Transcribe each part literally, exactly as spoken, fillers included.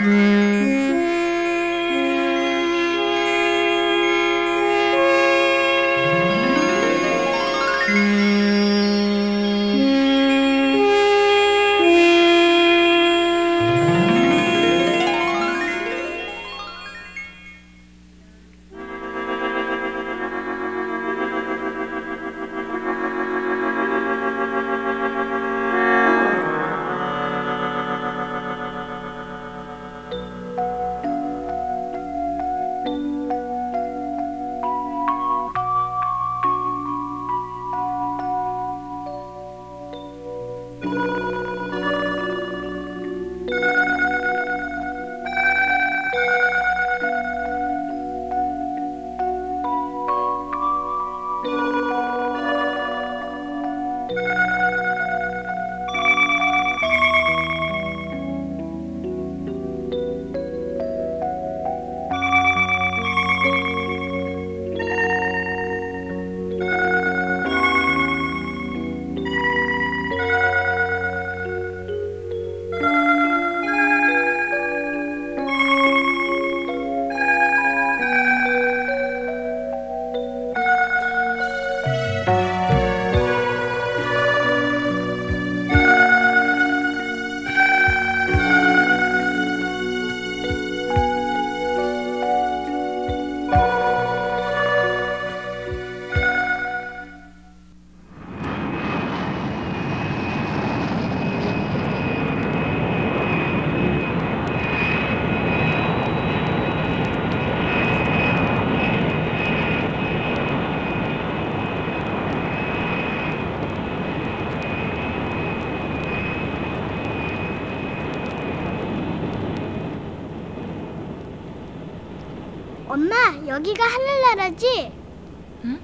엄마, 여기가 하늘나라지? 응?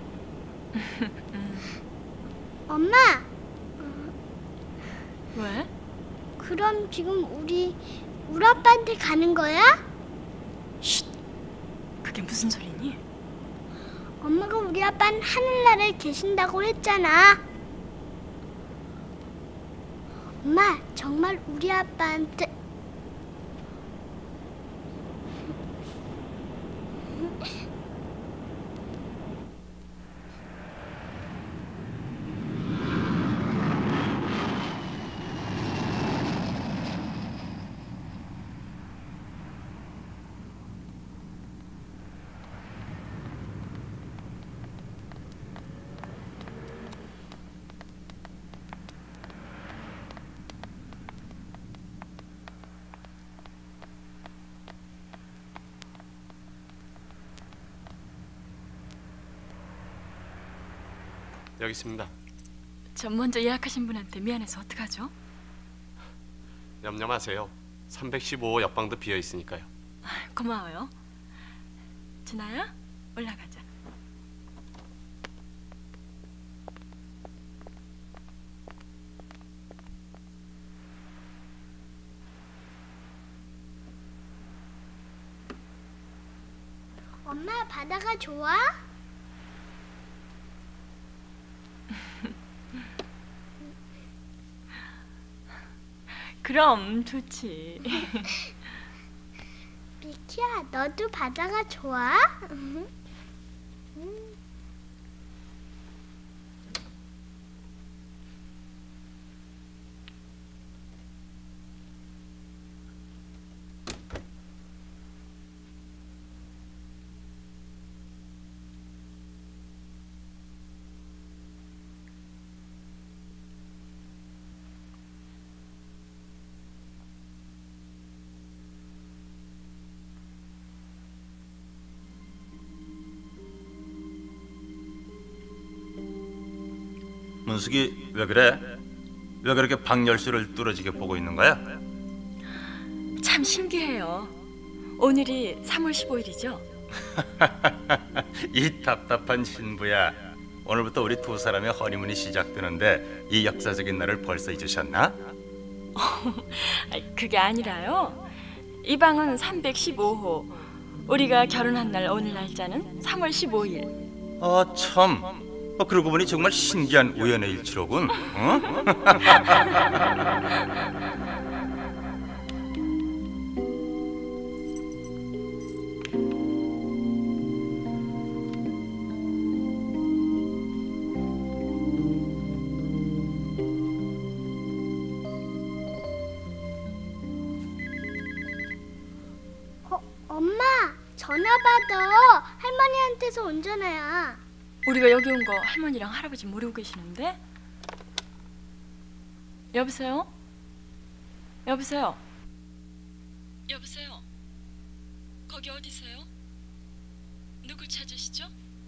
엄마! 왜? 그럼 지금 우리 우리 아빠한테 가는 거야? 쉿! 그게 무슨 소리니? 엄마가 우리 아빠는 하늘나라에 계신다고 했잖아. 엄마, 정말 우리 아빠한테... 여기 있습니다. 전 먼저 예약하신 분한테 미안해서 어떡하죠? 염려 마세요. 삼백십오 호 옆방도 비어 있으니까요. 고마워요. 준아야, 올라가자. 엄마, 바다가 좋아? 그럼 좋지. 미키야, 너도 바다가 좋아? 음. 문숙이 왜 그래? 왜 그렇게 방열쇠를 뚫어지게 보고 있는 거야? 참 신기해요. 오늘이 삼월 십오일이죠? 이 답답한 신부야. 오늘부터 우리 두 사람의 허니문이 시작되는데 이 역사적인 날을 벌써 잊으셨나? 그게 아니라요. 이 방은 삼백십오 호. 우리가 결혼한 날 오늘 날짜는 삼월 십오일. 아 참. 어, 그러고 보니 정말 신기한 우연의 일치로군. 어? 전화 받아. 할머니한테서 온 전화야. 우리가 여기 온 거 할머니랑 할아버지 모르고 계시는데? 여보세요? 여보세요? 여보세요? 거기 어디세요? 누굴 찾으시죠?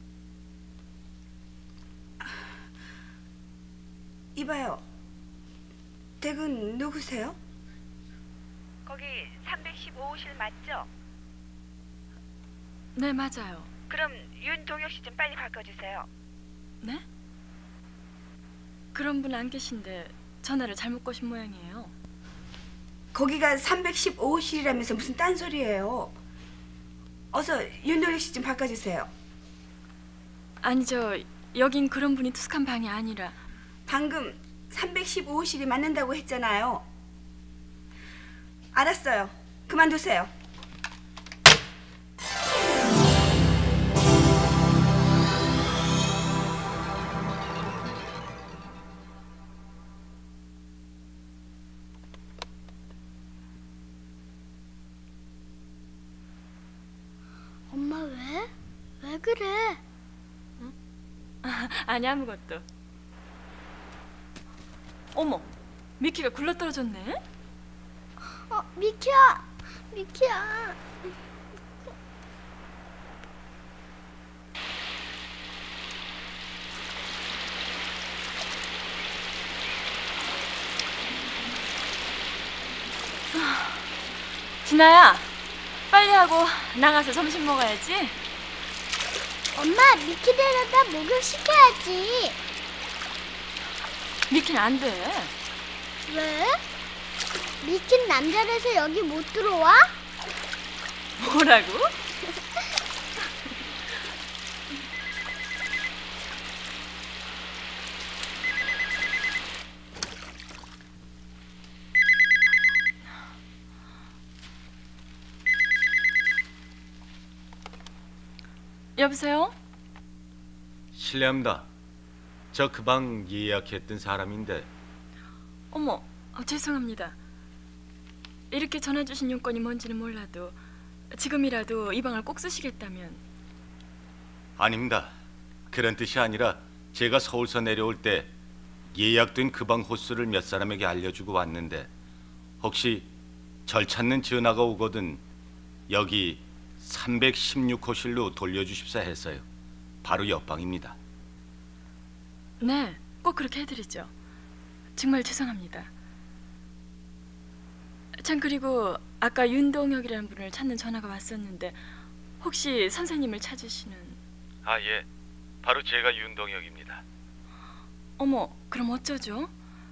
이봐요. 댁은 누구세요? 거기 삼백십오 호실 맞죠? 네, 맞아요. 그럼 윤동혁 씨 좀 빨리 바꿔주세요. 네? 그런 분 안 계신데 전화를 잘못 거신 모양이에요. 거기가 삼백십오 호실이라면서 무슨 딴소리예요. 어서 윤동혁 씨 좀 바꿔주세요. 아니죠. 여긴 그런 분이 투숙한 방이 아니라. 방금 삼백십오 호실이 맞는다고 했잖아요. 알았어요. 그만두세요. 엄마 왜? 왜 그래? 아니, 아무것도. 어머, 미키가 굴러떨어졌네? 어, 미키야. 미키야. 진아야, 빨리 하고 나가서 점심 먹어야지. 엄마, 미키 데려다 목욕시켜야지. 미키는 안 돼. 왜? 미키는 남자라서 여기 못 들어와? 뭐라고? 여보세요? 실례합니다. 저 그 방 예약했던 사람인데. 어머, 어, 죄송합니다. 이렇게 전화 주신 용건이 뭔지는 몰라도 지금이라도 이 방을 꼭 쓰시겠다면. 아닙니다. 그런 뜻이 아니라 제가 서울서 내려올 때 예약된 그 방 호수를 몇 사람에게 알려주고 왔는데 혹시 절 찾는 전화가 오거든 여기 삼백십육 호실로 돌려주십사 했어요. 바로 옆방입니다. 네, 꼭 그렇게 해드리죠. 정말 죄송합니다. 참, 그리고 아까 윤동혁이라는 분을 찾는 전화가 왔었는데 혹시 선생님을 찾으시는... 아, 예. 바로 제가 윤동혁입니다. 어머, 그럼 어쩌죠?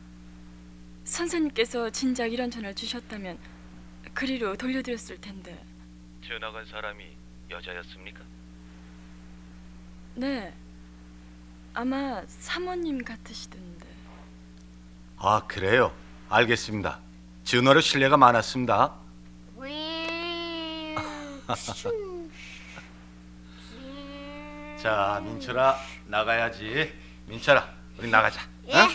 선생님께서 진작 이런 전화를 주셨다면 그리로 돌려드렸을 텐데. 전화 건 사람이 여자였습니까? 네, 아마 사모님 같으시던데. 아, 그래요? 알겠습니다. 전화로 실례가 많았습니다. 자, 민철아, 나가야지. 민철아, 우리 나가자. 예. 어?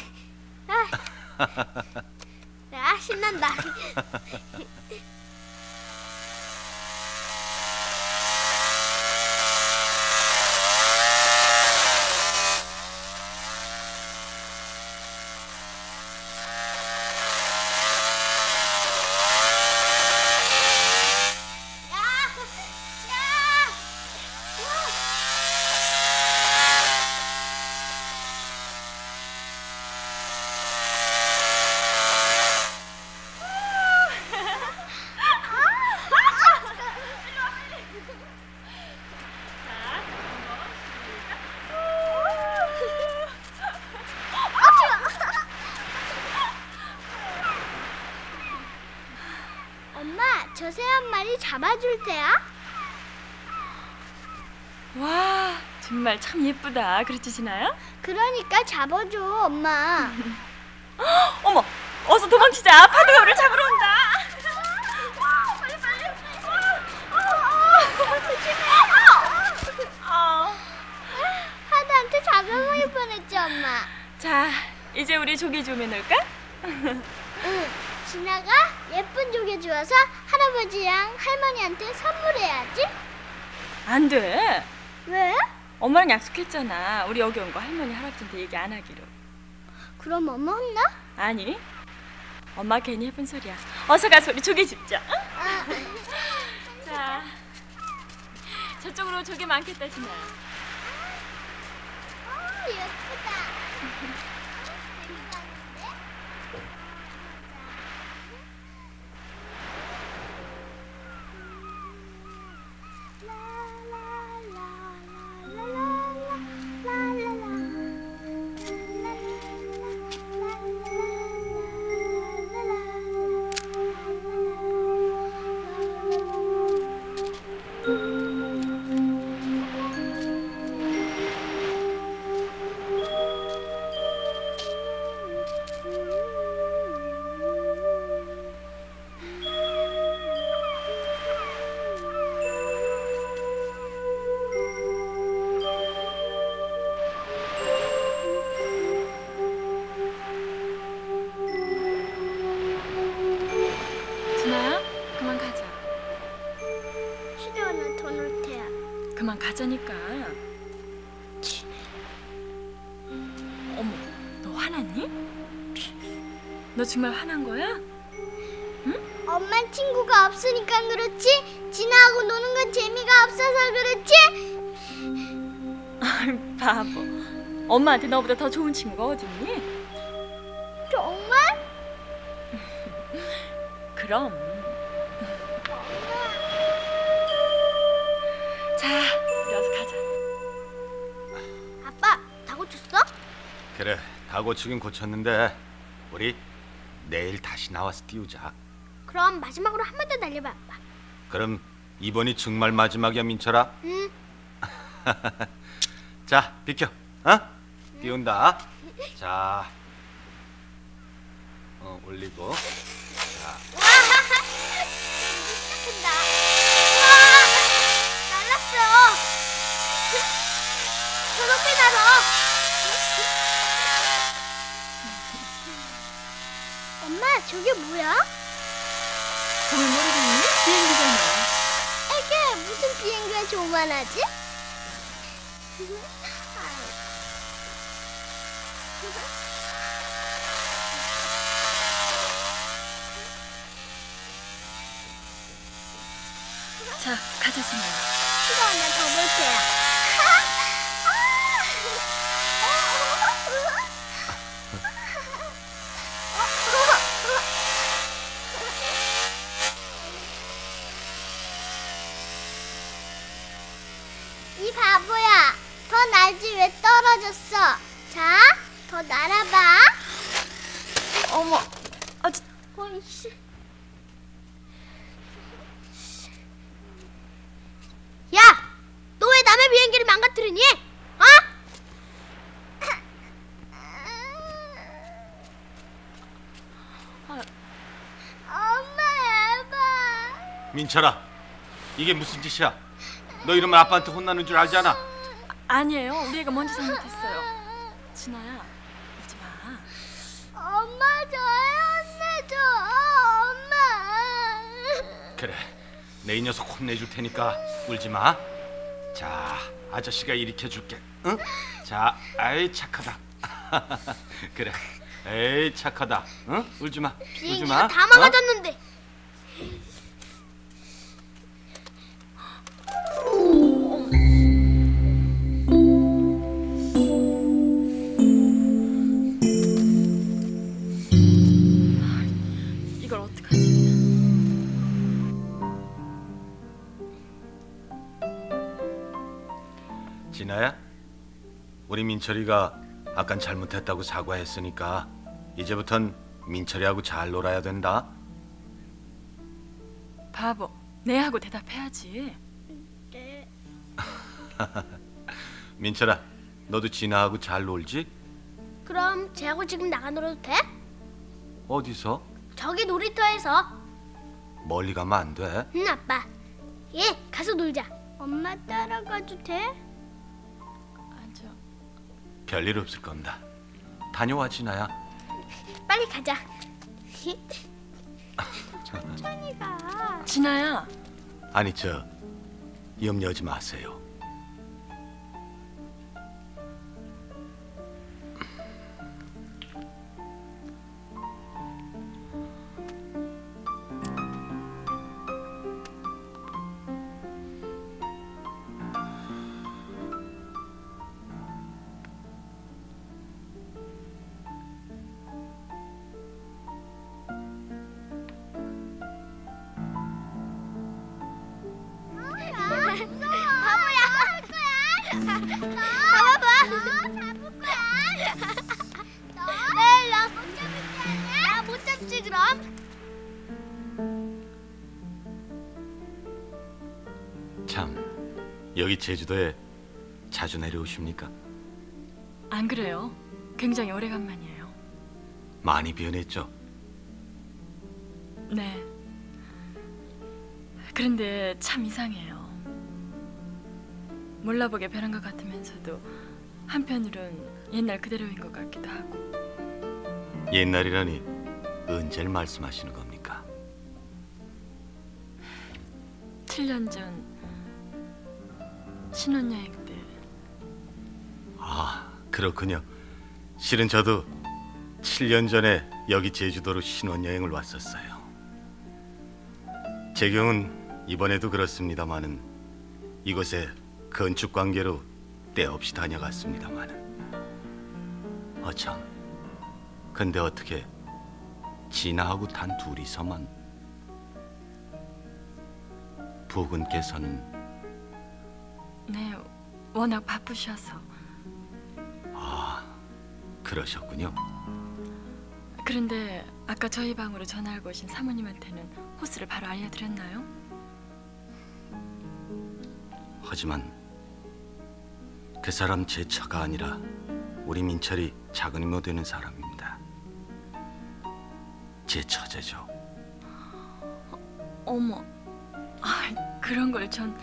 아, 신난다. 엄마, 저 새 한 마리 잡아줄 테야? 와, 정말 참 예쁘다. 그렇지, 진아야? 그러니까 잡아줘, 엄마. 어머, 어서 도망치자. 파도가 우리를 잡으러 온다. 빨리 빨리. 어. 하드한테 잡아먹을 뻔했지, 엄마. 자, 이제 우리 조개 좀 해놓을까? 응. 진아가 예쁜 조개 주워서 할아버지랑 할머니한테 선물해야지. 안 돼. 왜? 엄마랑 약속했잖아. 우리 여기 온 거 할머니 할아버지한테 얘기 안 하기로. 그럼 엄마 혼나? 아니, 엄마 괜히 해본 소리야. 어서 가서 우리 조개 집자. 응? 자, 저쪽으로 조개 많겠다, 진아. 어, 예쁘다. 진아야, 그만 가자. 싫어, 나 더 놀 테야. 그만 가자니까. 어머, 너 화났니? 너 정말 화난 거야? 엄만 친구가 없으니까 그렇지? 진아하고 노는 건 재미가 없어서 그렇지? 아이, 바보. 엄마한테 너보다 더 좋은 친구가 어딨니? 정말? 그럼. 자, 우리 어서 가자. 아빠, 다 고쳤어? 그래, 다 고치긴 고쳤는데 우리 내일 다시 나와서 띄우자. 그럼 마지막으로 한 번 더 날려봐, 아빠. 그럼 이번이 정말 마지막이야, 민철아. 응. 자, 비켜. 어? 띄운다. 자, 어, 올리고. 자, 와, 시작한다. 와, 날랐어. 저 높이 날아. 엄마, 저게 뭐야? 그걸 모르겠니? 비행기잖아. 에게 무슨 비행기가 조만하지? 자, 가자, 진아야. 싫어, 나 더 볼 테야. 이 바보야, 더 날지 왜 떨어졌어? 자, 더 날아봐. 어머, 아, 진- 어이씨. 야, 너 왜 남의 비행기를 망가뜨리니? 어? 아, 엄마, 에바. 민철아, 이게 무슨 짓이야? 너 이러면 아빠한테 혼나는 줄 알지 않아? 아니에요. 우리 애가 먼저 잘못했어요. 진아야, 울지 마. 엄마, 저희 혼내줘. 엄마. 그래, 내 이 녀석 혼내줄 테니까 울지 마. 자, 아저씨가 일으켜 줄게. 응? 자, 아이 착하다. 그래, 에이 착하다. 응? 울지 마. 울지 비행기가 마. 다 어? 망가졌는데. 이걸 어떡하지? 진아야, 우리 민철이가 아깐 잘못했다고 사과했으니까 이제부턴 민철이하고 잘 놀아야 된다. 바보, 네 하고 대답해야지. 네. 민철아, 너도 진아하고 잘 놀지? 그럼 쟤하고 지금 나가 놀아도 돼? 어디서? 저기 놀이터에서. 멀리 가면 안 돼. 응, 아빠. 예, 가서 놀자. 엄마 따라가도 돼? 앉아. 별일 없을 겁니다. 다녀와, 진아야. 빨리 가자. 천천히 가. 진아야, 아니 저 염려하지 마세요. 잡아봐. 너 잡을 거야. 너? 네, 나못 잡을 게 아니야. 나못 잡지 그럼. 참, 여기 제주도에 자주 내려오십니까? 안 그래요? 굉장히 오래간만이에요. 많이 변했죠? 네. 그런데 참 이상해요. 몰라보게 변한 것 같으면서도 한편으론 옛날 그대로인 것 같기도 하고. 옛날이라니 언제를 말씀하시는 겁니까? 칠 년 전 신혼여행 때. 아, 그렇군요. 실은 저도 칠 년 전에 여기 제주도로 신혼여행을 왔었어요. 제 경우는 이번에도 그렇습니다마는 이곳에 건축 관계로 때없이 다녀갔습니다마는 어참, 근데 어떻게 진아하고 단 둘이서만? 부군께서는? 네, 워낙 바쁘셔서. 아, 그러셨군요. 그런데 아까 저희 방으로 전화하고 오신 사모님한테는 호수를 바로 알려드렸나요? 하지만 그 사람 제 처가 아니라 우리 민철이 작은 이모 되는 사람입니다. 제 처제죠. 어머, 아, 그런 걸 전...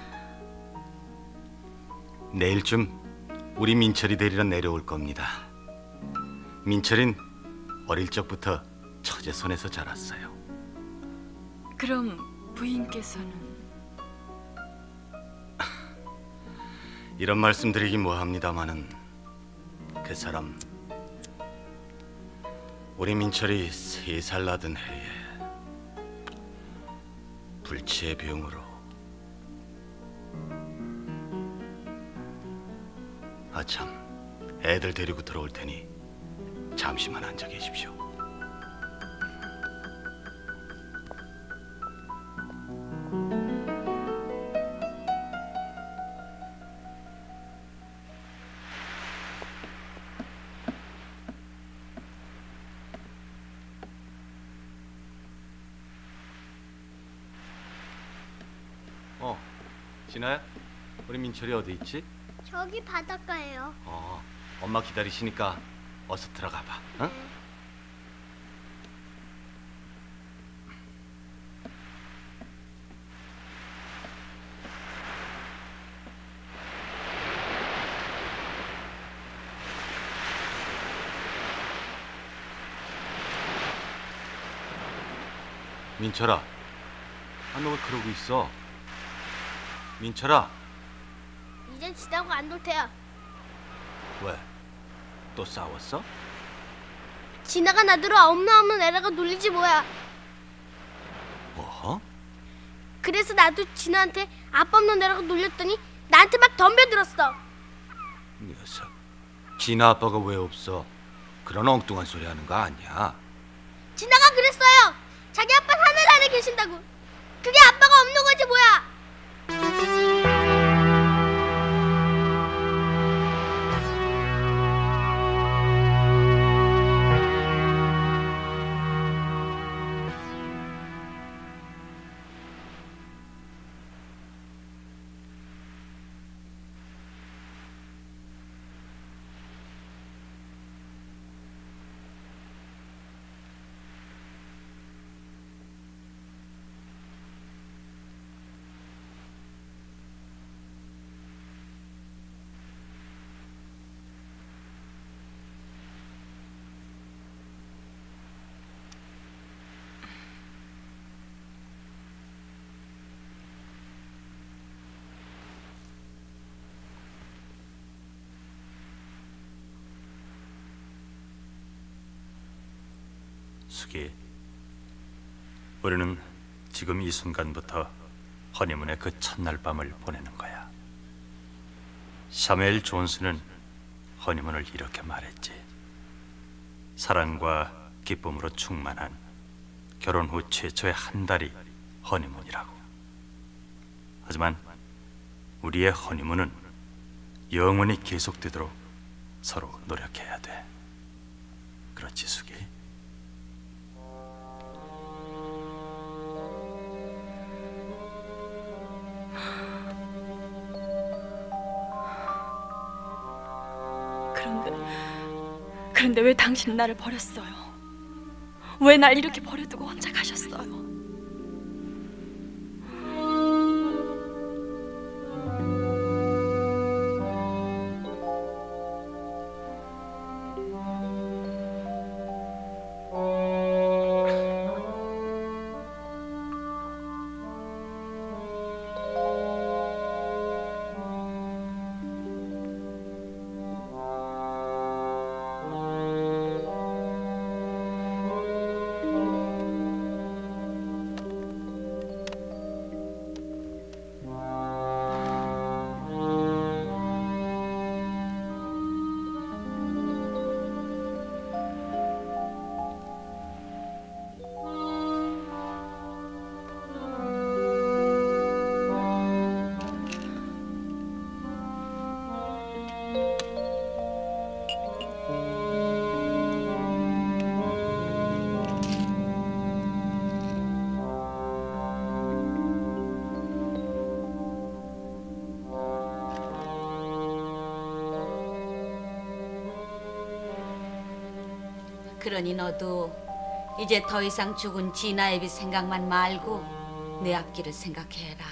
내일쯤 우리 민철이 데리러 내려올 겁니다. 민철인 어릴 적부터 처제 손에서 자랐어요. 그럼 부인께서는... 이런 말씀 드리긴 뭐합니다마는 그 사람 우리 민철이 세 살 나던 해에 불치의 병으로. 아참, 애들 데리고 들어올 테니 잠시만 앉아 계십시오. 어, 진아야? 우리 민철이 어디 있지? 저기 바닷가예요. 어, 엄마 기다리시니까 어서 들어가 봐. 응? 민철아, 아, 너 왜 그러고 있어? 민철아, 이젠 지나고 안 놀 테야. 왜? 또 싸웠어? 지나가 나더러 없나 없는 애라가 놀리지 뭐야. 뭐? 그래서 나도 진아한테 아빠 없는 애라고 놀렸더니 나한테 막 덤벼들었어. 녀석, 진아 아빠가 왜 없어? 그런 엉뚱한 소리 하는 거 아니야. 진아가 그랬어요. 자기 아빠 하늘 안에 계신다고. 그게 아빠가 없는 거지 뭐야. 수기, 우리는 지금 이 순간부터 허니문의 그 첫날 밤을 보내는 거야. 사무엘 존스는 허니문을 이렇게 말했지. 사랑과 기쁨으로 충만한 결혼 후 최초의 한 달이 허니문이라고. 하지만 우리의 허니문은 영원히 계속되도록 서로 노력해야 돼. 그렇지, 수기? 그런데 그런데 왜 당신은 나를 버렸어요? 왜 날 이렇게 버려두고 혼자 가셨어요? 그러니 너도 이제 더 이상 죽은 진아 애비 생각만 말고 내 앞길을 생각해라.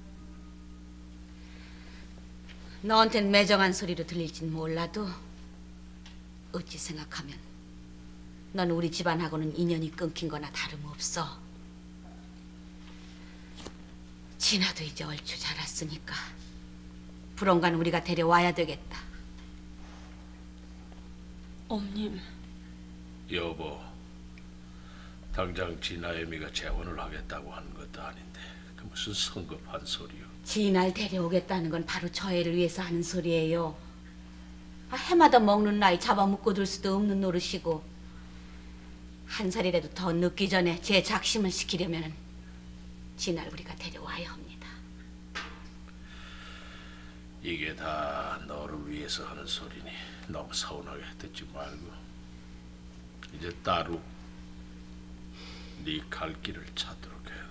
너한텐 매정한 소리로 들릴진 몰라도 어찌 생각하면 넌 우리 집안하고는 인연이 끊긴 거나 다름없어. 진아도 이제 얼추 자랐으니까 불언간 우리가 데려와야 되겠다. 엄님, 여보, 당장 진아 애미가 재혼을 하겠다고 하는 것도 아닌데 그 무슨 성급한 소리요. 진아를 데려오겠다는 건 바로 저 애를 위해서 하는 소리예요. 아, 해마다 먹는 나이 잡아먹고둘 수도 없는 노릇이고 한 살이라도 더 늦기 전에 제 작심을 시키려면 진아를 우리가 데려와야 합니다. 이게 다 너를 위해서 하는 소리니 너무 서운하게 듣지 말고 이제 따로 네 갈 길을 찾도록 해라.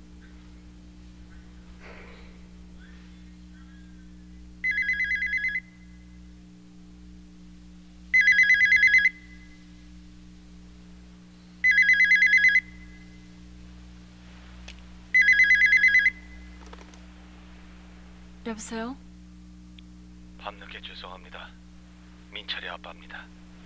여보세요? 밤늦게 죄송합니다. 민철이 아빠입니다.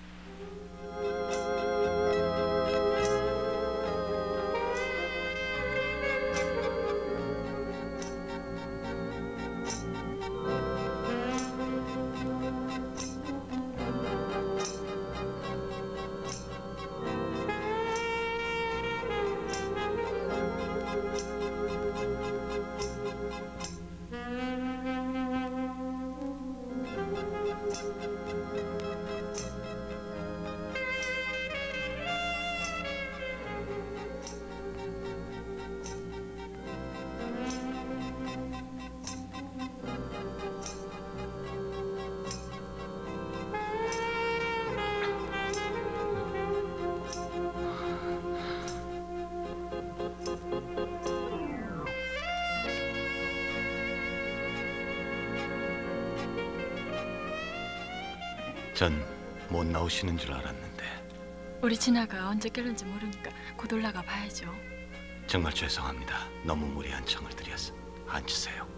전 못 나오시는 줄 알았는데 우리 진아가 언제 깰는지 모르니까 곧 올라가 봐야죠. 정말 죄송합니다. 너무 무리한 청을 드려서. 앉으세요.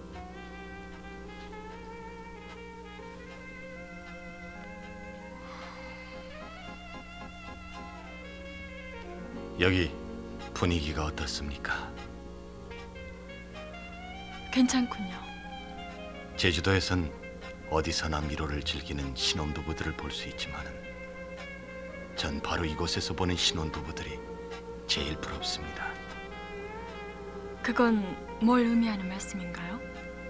여기 분위기가 어떻습니까? 괜찮군요. 제주도에선 어디서나 미로를 즐기는 신혼부부들을 볼 수 있지만은 전 바로 이곳에서 보는 신혼부부들이 제일 부럽습니다. 그건 뭘 의미하는 말씀인가요?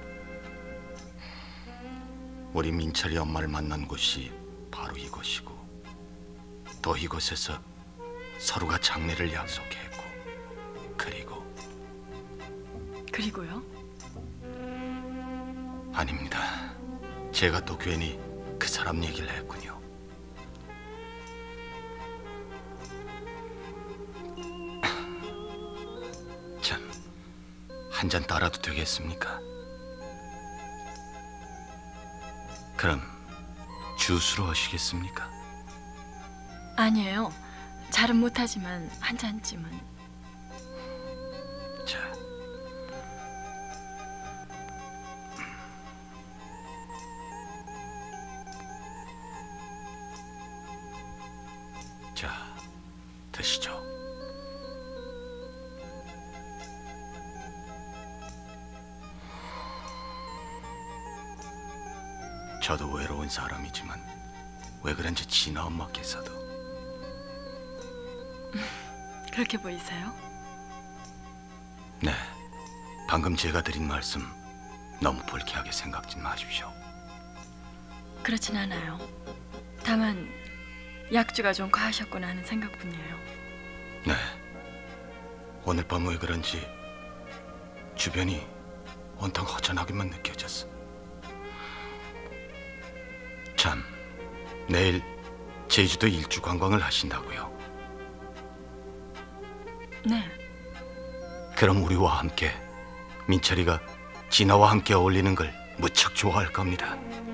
우리 민철이 엄마를 만난 곳이 바로 이곳이고 또 이곳에서 서로가 장례를 약속했고 그리고 그리고요? 아닙니다. 제가 또 괜히 그 사람 얘기를 했군요. 참, 한 잔 따라도 되겠습니까? 그럼 주스로 하시겠습니까? 아니에요. 잘은 못하지만 한 잔쯤은. 자, 자, 드시죠. 저도 외로운 사람이지만 왜 그런지 진아 엄마께서도 그렇게 보이세요? 네, 방금 제가 드린 말씀 너무 불쾌하게 생각지 마십시오. 그렇진 않아요. 다만 약주가 좀 과하셨구나 하는 생각뿐이에요. 네, 오늘 밤 왜 그런지 주변이 온통 허전하게만 느껴졌어. 참, 내일 제주도 일주 관광을 하신다고요? 네. 그럼 우리와 함께 민철이가 진아와 함께 어울리는 걸 무척 좋아할 겁니다.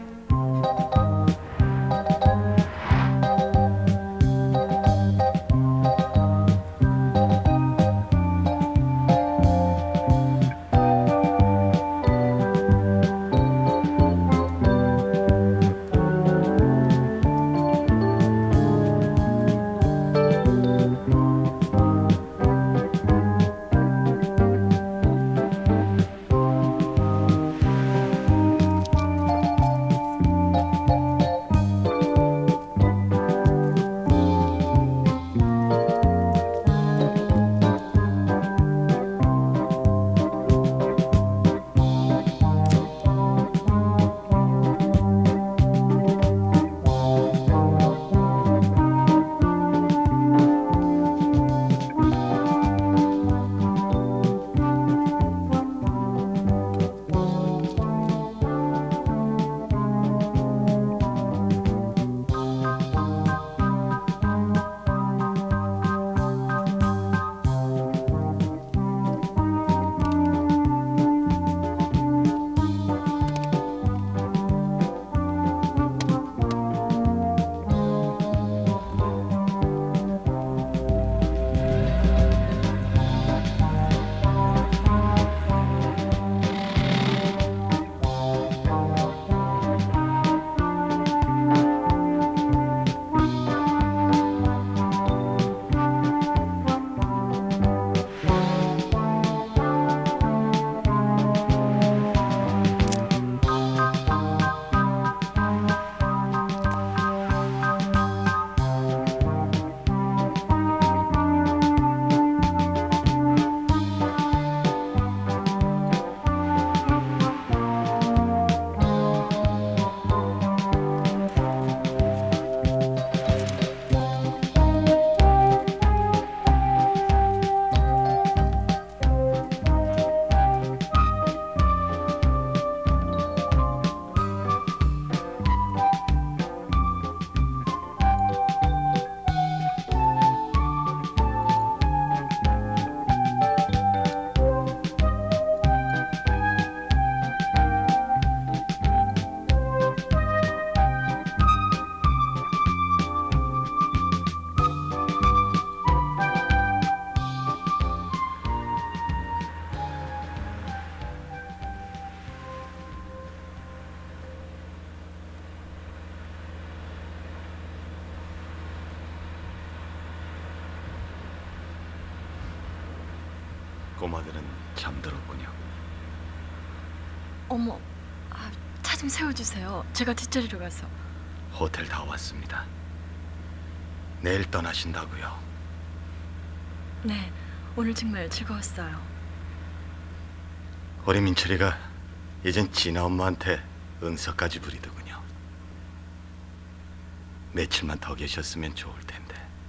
꼬마들은 잠들었군요. 어머, 아, 차 좀 세워주세요. 제가 뒷자리로 가서. 호텔 다 왔습니다. 내일 떠나신다고요. 네, 오늘 정말 즐거웠어요. 우리 민철이가 이젠 진아 엄마한테 응서까지 부리더군요. 며칠만 더 계셨으면 좋을 텐데.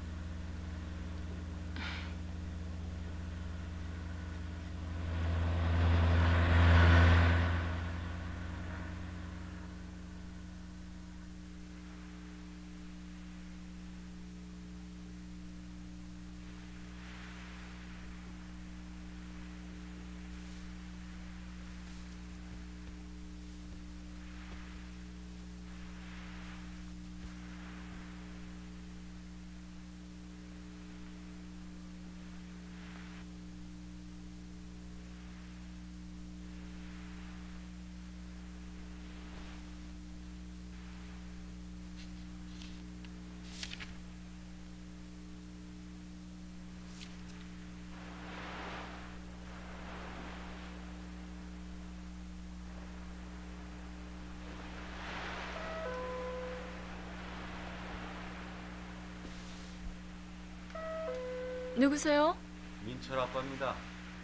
누구세요? 민철 아빠입니다.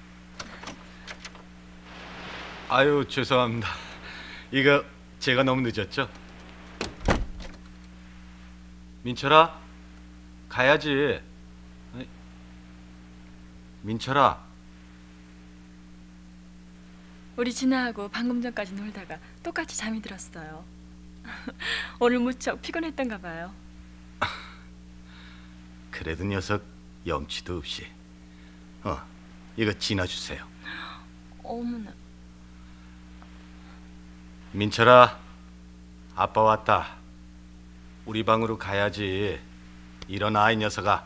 아유, 죄송합니다. 이거 제가 너무 늦었죠? 민철아, 가야지. 아이, 민철아. 우리 진아하고 방금 전까지 놀다가 똑같이 잠이 들었어요. 오늘 무척 피곤했던가 봐요. 그래도 녀석 염치도 없이. 어, 이거 진아 주세요. 어머나. 민철아, 아빠 왔다. 우리 방으로 가야지. 일어나, 이 녀석아.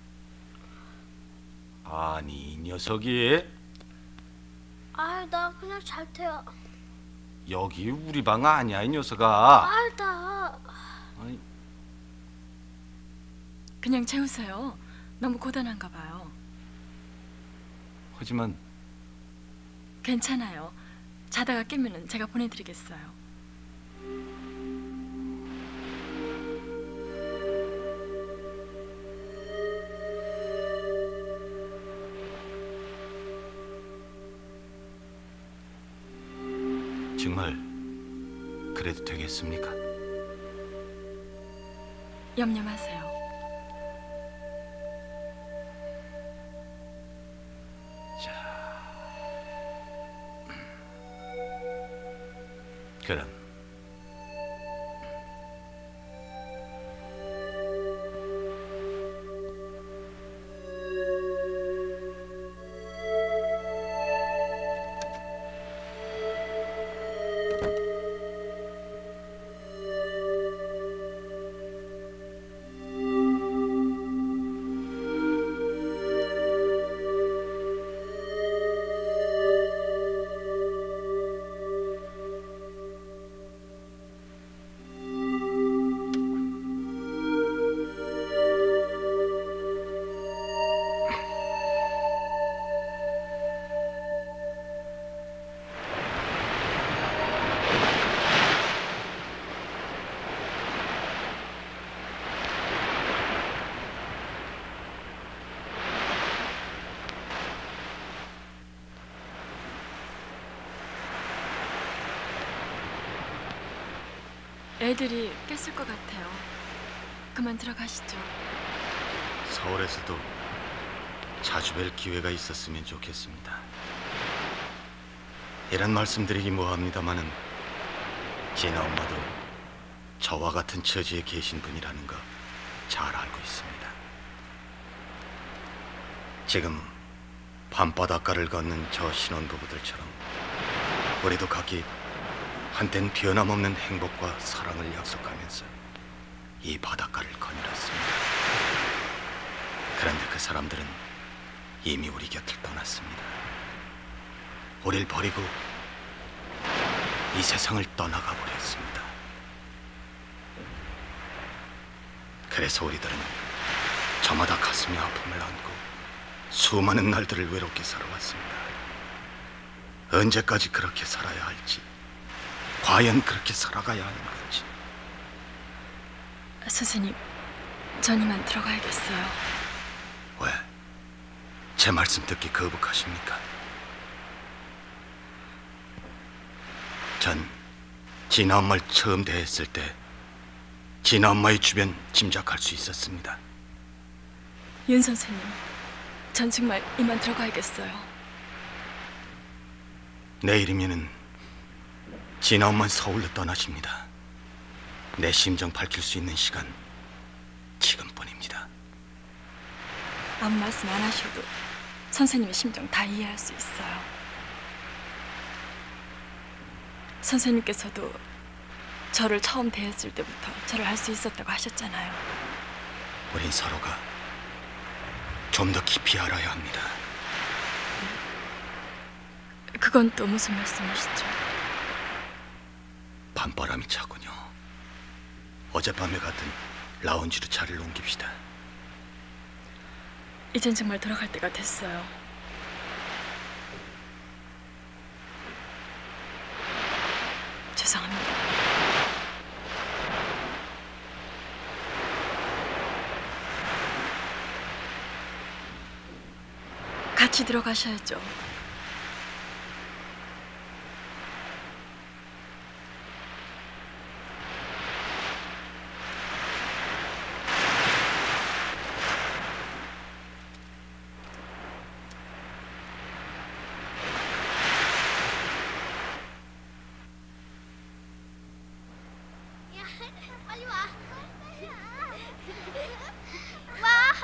아니, 이 녀석이 아, 나 그냥 잘 테요. 여기 우리 방 아니야, 이 녀석아. 아, 나. 아니, 그냥 재우세요. 너무 고단한가 봐요. 하지만 괜찮아요. 자다가 깨면은 제가 보내드리겠어요. 정말 그래도 되겠습니까? 염려 마세요. 그럼 애들이 깼을 것 같아요. 그만 들어가시죠. 서울에서도 자주 뵐 기회가 있었으면 좋겠습니다. 이런 말씀드리기 뭐합니다마는 진아 엄마도 저와 같은 처지에 계신 분이라는 거 잘 알고 있습니다. 지금 밤바닷가를 걷는 저 신혼부부들처럼 우리도 각기 한땐 변함없는 행복과 사랑을 약속하면서 이 바닷가를 거닐었습니다. 그런데 그 사람들은 이미 우리 곁을 떠났습니다. 우릴 버리고 이 세상을 떠나가 버렸습니다. 그래서 우리들은 저마다 가슴에 아픔을 안고 수많은 날들을 외롭게 살아왔습니다. 언제까지 그렇게 살아야 할지, 과연 그렇게 살아가야 하는 건지. 선생님, 전 이만 들어가야겠어요. 왜? 제 말씀 듣기 거북하십니까? 전 진아 엄마를 처음 대했을 때 진아 엄마의 주변 짐작할 수 있었습니다. 윤 선생님, 전 정말 이만 들어가야겠어요. 내일이면은 진아 엄마는 서울로 떠나십니다. 내 심정 밝힐 수 있는 시간 지금뿐입니다. 아무 말씀 안 하셔도 선생님의 심정 다 이해할 수 있어요. 선생님께서도 저를 처음 대했을 때부터 저를 할 수 있었다고 하셨잖아요. 우린 서로가 좀 더 깊이 알아야 합니다. 그건 또 무슨 말씀이시죠? 밤바람이 차군요. 어젯밤에 같은 라운지로 자리를 옮깁시다. 이젠 정말 돌아갈 때가 됐어요. 죄송합니다. 같이 들어가셔야죠. 빨리 와. 와.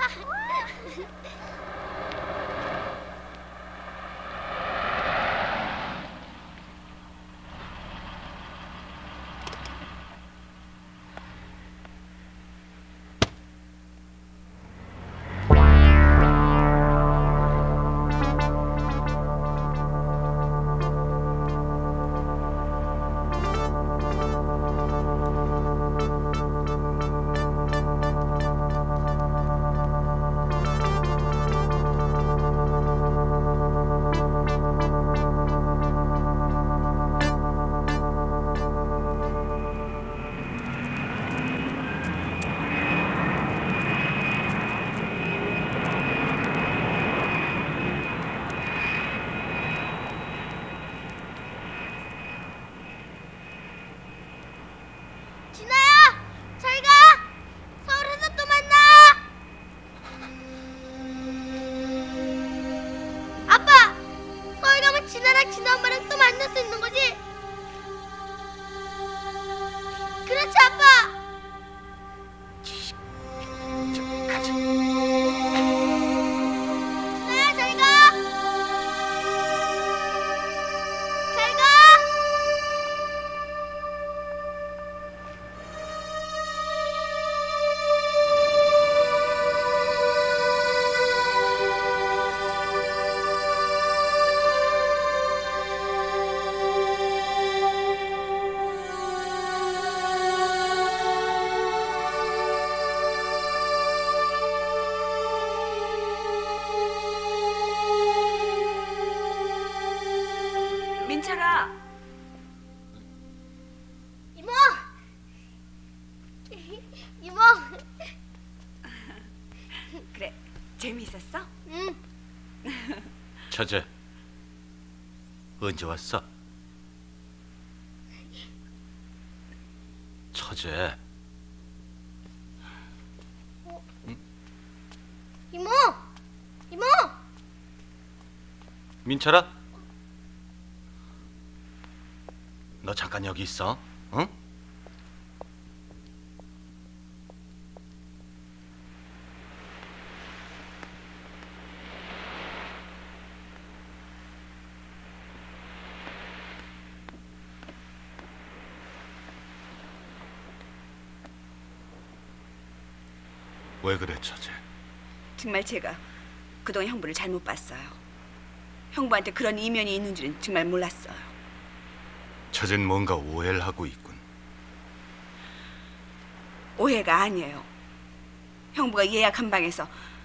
진아야, 잘 가. 서울에서 또 만나. 아빠, 서울 가면 진아랑 진아 엄마랑 또 만날 수 있는 거지? 그렇지, 아빠. 가자. 진아야, 잘 가. 잘 가. 민철아, 이모. 이모. 그래, 재미있었어? 응. 처제, 언제 왔어? 처제, 이모. 이모. 민철아? 너 잠깐 여기 있어, 응? 왜 그래, 처제? 정말 제가 그동안 형부를 잘못 봤어요. 형부한테 그런 이면이 있는 줄은 정말 몰랐어요. 처제는 뭔가 오해를 하고 있군. 오해가 아니에요. 형부가 예약한 방에서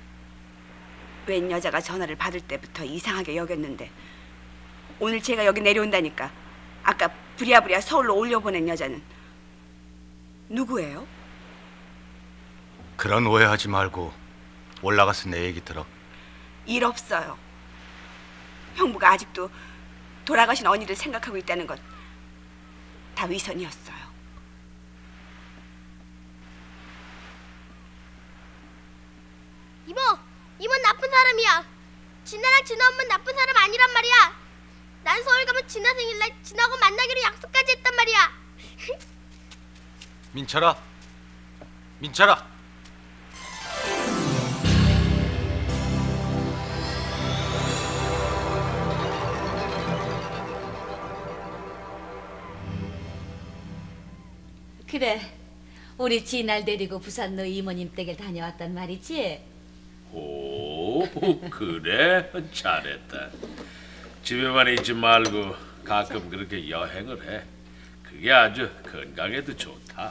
웬 여자가 전화를 받을 때부터 이상하게 여겼는데 오늘 제가 여기 내려온다니까 아까 부랴부랴 서울로 올려보낸 여자는 누구예요? 그런 오해하지 말고 올라가서 내 얘기 들어. 일 없어요. 형부가 아직도 돌아가신 언니를 생각하고 있다는 것 다 위선이었어요. 이모, 이모는 나쁜 사람이야. 진아랑 진아 엄마는 나쁜 사람 아니란 말이야. 난 서울 가면 진아 생일날 진아하고 만나기로 약속까지 했단 말이야. 민철아, 민철아. 그래, 우리 진알 데리고 부산 너 이모님 댁에 다녀왔단 말이지? 오, 그래? 잘했다. 집에만 있지 말고 가끔 그렇게 여행을 해. 그게 아주 건강에도 좋다.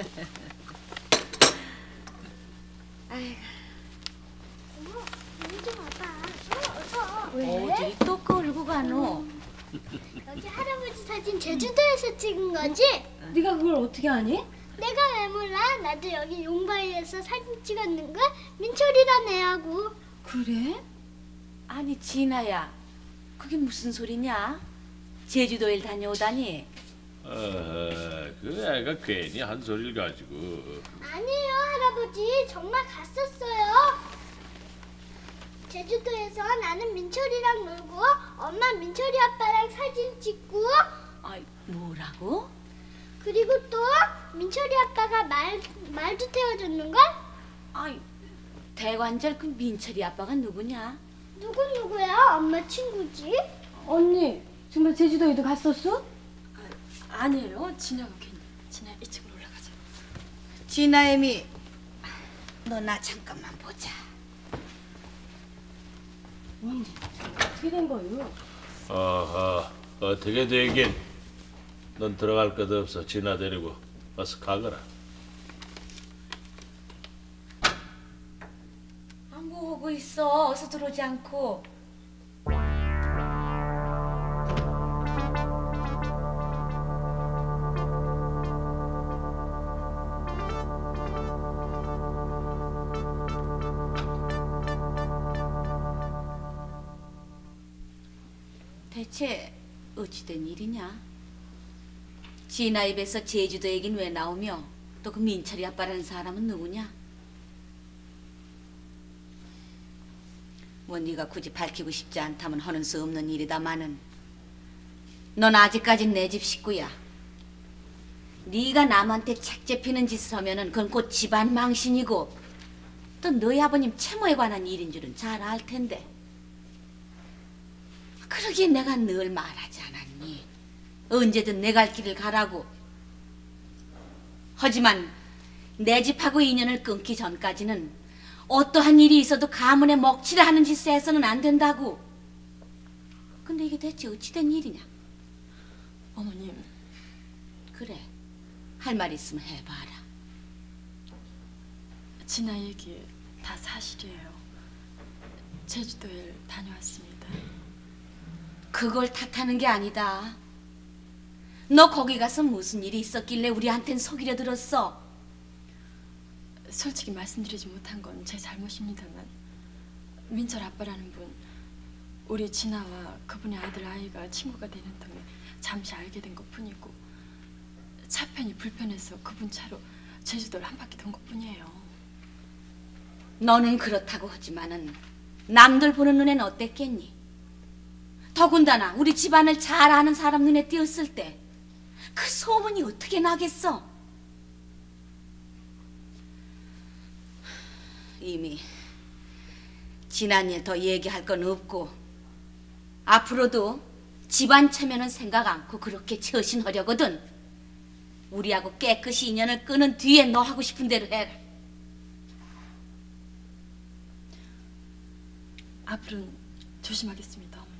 아이고, 어머, 이리 좀 와봐. 어, 어서. 어디 또 끌고 가노? 여기 할아버지 사진 제주도에서 찍은 거지? 네가 그걸 어떻게 아니? 내가 왜 몰라? 나도 여기 용바위에서 사진 찍었는 거 민철이란 애하고. 그래? 아니 진아야, 그게 무슨 소리냐? 제주도에 다녀오다니? 어, 그 애가 괜히 한 소리를 가지고. 아니에요, 할아버지. 정말 갔었어요. 제주도에서 나는 민철이랑 놀고 엄마 민철이 아빠랑 사진 찍고. 아이, 뭐라고? 그리고 또 민철이 아빠가 말, 말도 태워줬는걸? 아이, 대관절 그 민철이 아빠가 누구냐? 누구 누구야? 엄마 친구지? 언니 정말 제주도에도 갔었어? 아니에요. 진아가 괜히. 진아 이쪽으로 올라가자. 진아애미, 너 나 잠깐만 보자. 언니 어떻게 된 거요? 어허, 어떻게 되긴. 넌 들어갈 것 없어. 진아 데리고 어서 가거라. 안 보고 있어. 어서 들어오지 않고. 대체 어찌된 일이냐? 진아 입에서 제주도 얘긴 왜 나오며 또 그 민철이 아빠라는 사람은 누구냐? 뭐 네가 굳이 밝히고 싶지 않다면 하는 수 없는 일이다마는 넌 아직까진 내 집 식구야. 네가 남한테 책잡히는 짓을 하면은 그건 곧 집안 망신이고 또 너희 아버님 채무에 관한 일인 줄은 잘 알 텐데. 그러기에 내가 늘 말하지 않았니? 언제든 내 갈 길을 가라고. 하지만 내 집하고 인연을 끊기 전까지는 어떠한 일이 있어도 가문에 먹칠을 하는 짓을 해서는 안 된다고. 근데 이게 대체 어찌된 일이냐? 어머님. 그래, 할 말 있으면 해봐라. 진아 얘기 다 사실이에요. 제주도에 다녀왔습니다. 그걸 탓하는 게 아니다. 너 거기 가서 무슨 일이 있었길래 우리한텐 속이려 들었어? 솔직히 말씀드리지 못한 건 제 잘못입니다만 민철 아빠라는 분, 우리 진아와 그분의 아들 아이가 친구가 되는 틈에 잠시 알게 된 것뿐이고 차편이 불편해서 그분 차로 제주도를 한 바퀴 돈 것뿐이에요. 너는 그렇다고 하지만은 남들 보는 눈엔 어땠겠니? 더군다나 우리 집안을 잘 아는 사람 눈에 띄었을 때 그 소문이 어떻게 나겠어? 이미 지난 일 더 얘기할 건 없고 앞으로도 집안 체면은 생각 않고 그렇게 처신하려거든. 우리하고 깨끗이 인연을 끊은 뒤에 너 하고 싶은 대로 해라. 앞으로는 조심하겠습니다, 어머니.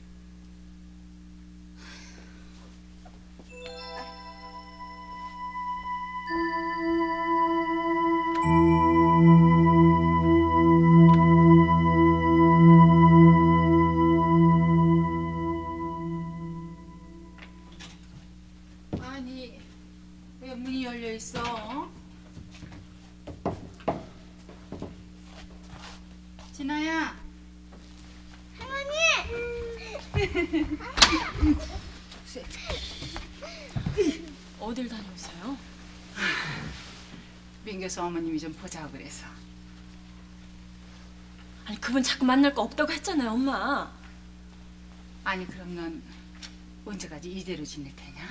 아니, 왜 문이 열려 있어? 어? 진아야, 어딜 다녀오세요? 민교수 어머님이 좀 보자고 그래서. 아니 그분 자꾸 만날 거 없다고 했잖아요, 엄마. 아니 그럼 넌 언제까지 이대로 지낼 테냐?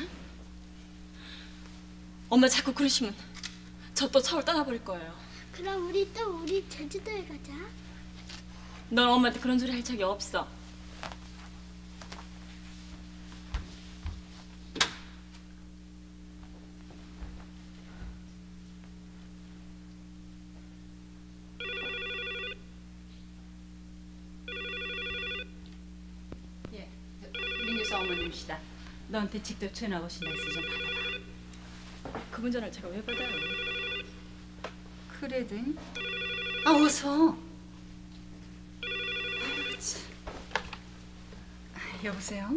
엄마 자꾸 그러시면 저 또 서울 떠나버릴 거예요. 그럼 우리 또 우리 제주도에 가자. 넌 엄마한테 그런 소리 할 적이 없어. 예, 민교수 어머님이시다. 너한테 직접 전화 오신다 해서 좀 받아봐. 그분 전화를 제가 왜 받아요? 그래든 아 어서. 아유, 참. 아, 여보세요?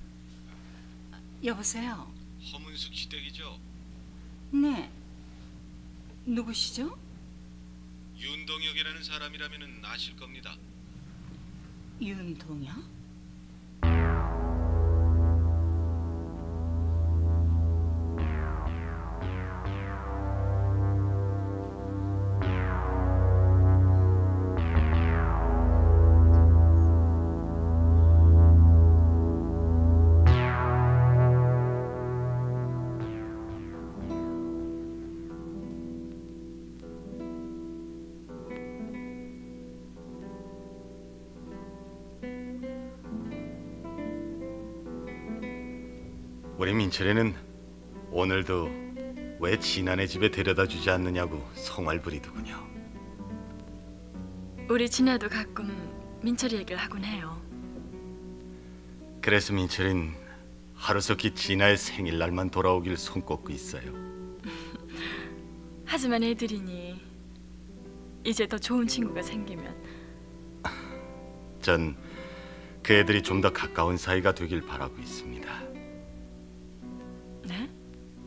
여보세요? 허문숙 씨 댁이죠? 네. 누구시죠? 윤동혁이라는 사람이라면 아실 겁니다. 윤동혁? 우리 민철이는 오늘도 왜 진아네 집에 데려다 주지 않느냐고 성화를 부리더군요. 우리 진아도 가끔 민철이 얘기를 하곤 해요. 그래서 민철이는 하루속히 진아의 생일날만 돌아오길 손꼽고 있어요. 하지만 애들이니 이제 더 좋은 친구가 생기면 전 그 애들이 좀 더 가까운 사이가 되길 바라고 있습니다. 네?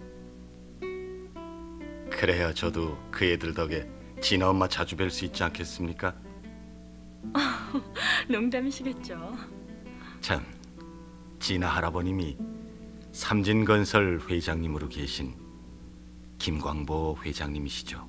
그래야 저도 그 애들 덕에 진아 엄마 자주 뵐 수 있지 않겠습니까? 농담이시겠죠. 참, 진아 할아버님이 삼진건설 회장님으로 계신 김광보 회장님이시죠?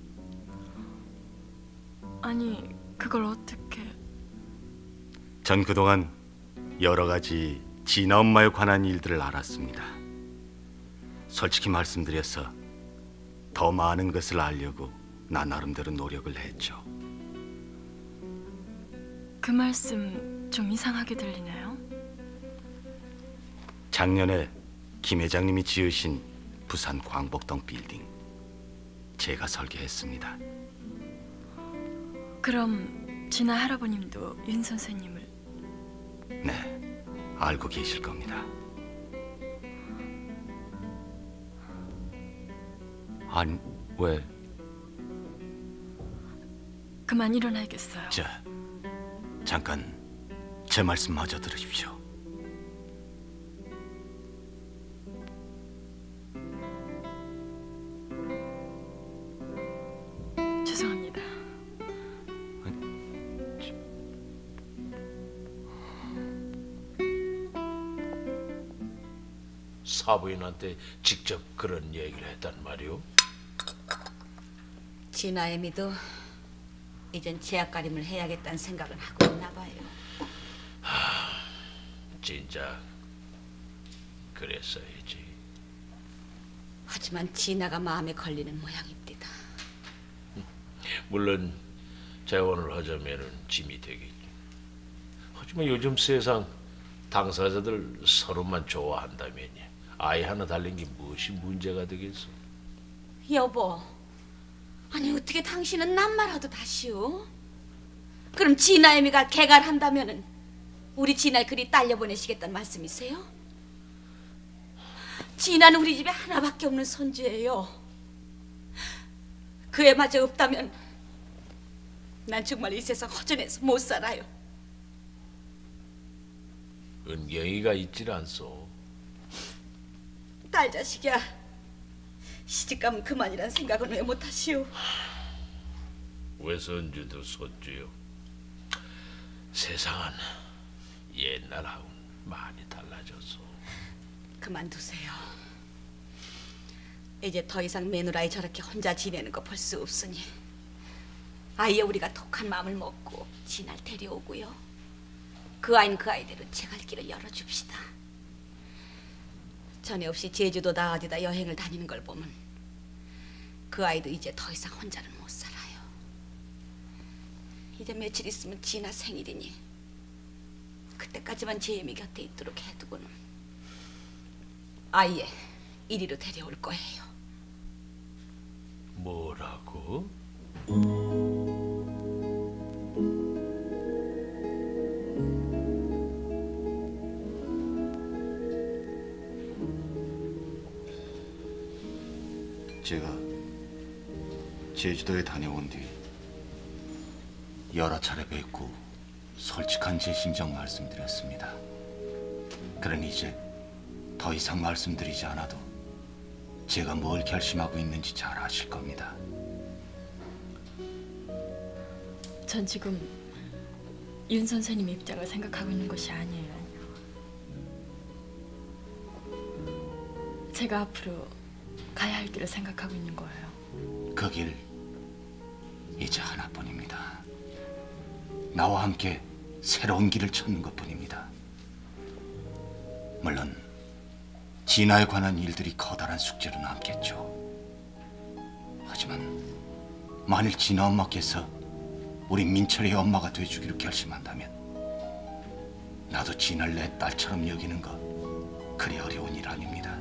아니 그걸 어떻게... 전 그동안 여러 가지 진아 엄마에 관한 일들을 알았습니다. 솔직히 말씀드려서 더 많은 것을 알려고 나 나름대로 노력을 했죠. 그 말씀 좀 이상하게 들리네요. 작년에 김 회장님이 지으신 부산 광복동 빌딩 제가 설계했습니다. 그럼 진아 할아버님도 윤 선생님을... 네, 알고 계실 겁니다. 아니, 왜? 그만 일어나야겠어요. 자, 잠깐 제 말씀 마저 들으십시오. 죄송합니다. 사부인한테 직접 그런 얘기를 했단 말이오? 진아애미도 이젠 제약가림을 해야겠다는 생각을 하고 있나 봐요. 하, 진짜 그랬어야지. 하지만 진아가 마음에 걸리는 모양입니다. 물론 재혼을 하자면은 짐이 되겠지. 하지만 요즘 세상 당사자들 서로만 좋아한다면요, 아이 하나 달린 게 무엇이 문제가 되겠어? 여보, 아니 어떻게 당신은 남말하도 다시오? 그럼 진아애미가 개간한다면은 우리 진아 그리 딸려보내시겠다는 말씀이세요? 진아는 우리 집에 하나밖에 없는 손주예요. 그 애마저 없다면 난 정말 이 세상 허전해서 못 살아요. 은경이가 있질 않소. 딸 자식이야. 시집가면 그만이란 생각은 왜 못하시오? 외손주도 손주요. 세상은 옛날하고 많이 달라졌어. 그만두세요. 이제 더 이상 매누라이 저렇게 혼자 지내는 거 볼 수 없으니 아예 우리가 독한 마음을 먹고 진아를 데려오고요. 그 아이는 그 아이대로 제 갈 길을 열어줍시다. 전에 없이 제주도다 어디다 여행을 다니는 걸 보면 그 아이도 이제 더 이상 혼자는 못 살아요. 이제 며칠 있으면 진아 생일이니 그때까지만 제이미 곁에 있도록 해두고는 아예 이리로 데려올 거예요. 뭐라고? 제가 제주도에 다녀온 뒤 여러 차례 뵙고 솔직한 제 심정 말씀드렸습니다. 그러니 이제 더 이상 말씀드리지 않아도 제가 뭘 결심하고 있는지 잘 아실 겁니다. 전 지금 윤 선생님 입장을 생각하고 있는 것이 아니에요. 제가 앞으로 가야 할 길을 생각하고 있는 거예요. 그 길 이제 하나뿐입니다. 나와 함께 새로운 길을 찾는 것뿐입니다. 물론 진아에 관한 일들이 커다란 숙제로 남겠죠. 하지만 만일 진아 엄마께서 우리 민철이의 엄마가 돼주기로 결심한다면 나도 진아를 내 딸처럼 여기는 거 그리 어려운 일 아닙니다.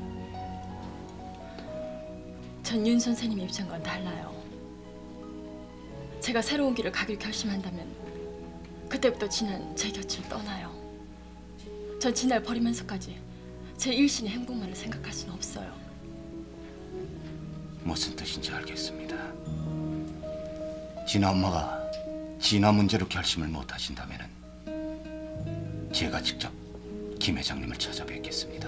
전 윤 선생님 입장과는 달라요. 제가 새로운 길을 가길 결심한다면 그때부터 진아는 제 곁을 떠나요. 전 진아를 버리면서까지 제 일신의 행복만을 생각할 수는 없어요. 무슨 뜻인지 알겠습니다. 진아 엄마가 진아 문제로 결심을 못 하신다면은 제가 직접 김 회장님을 찾아뵙겠습니다.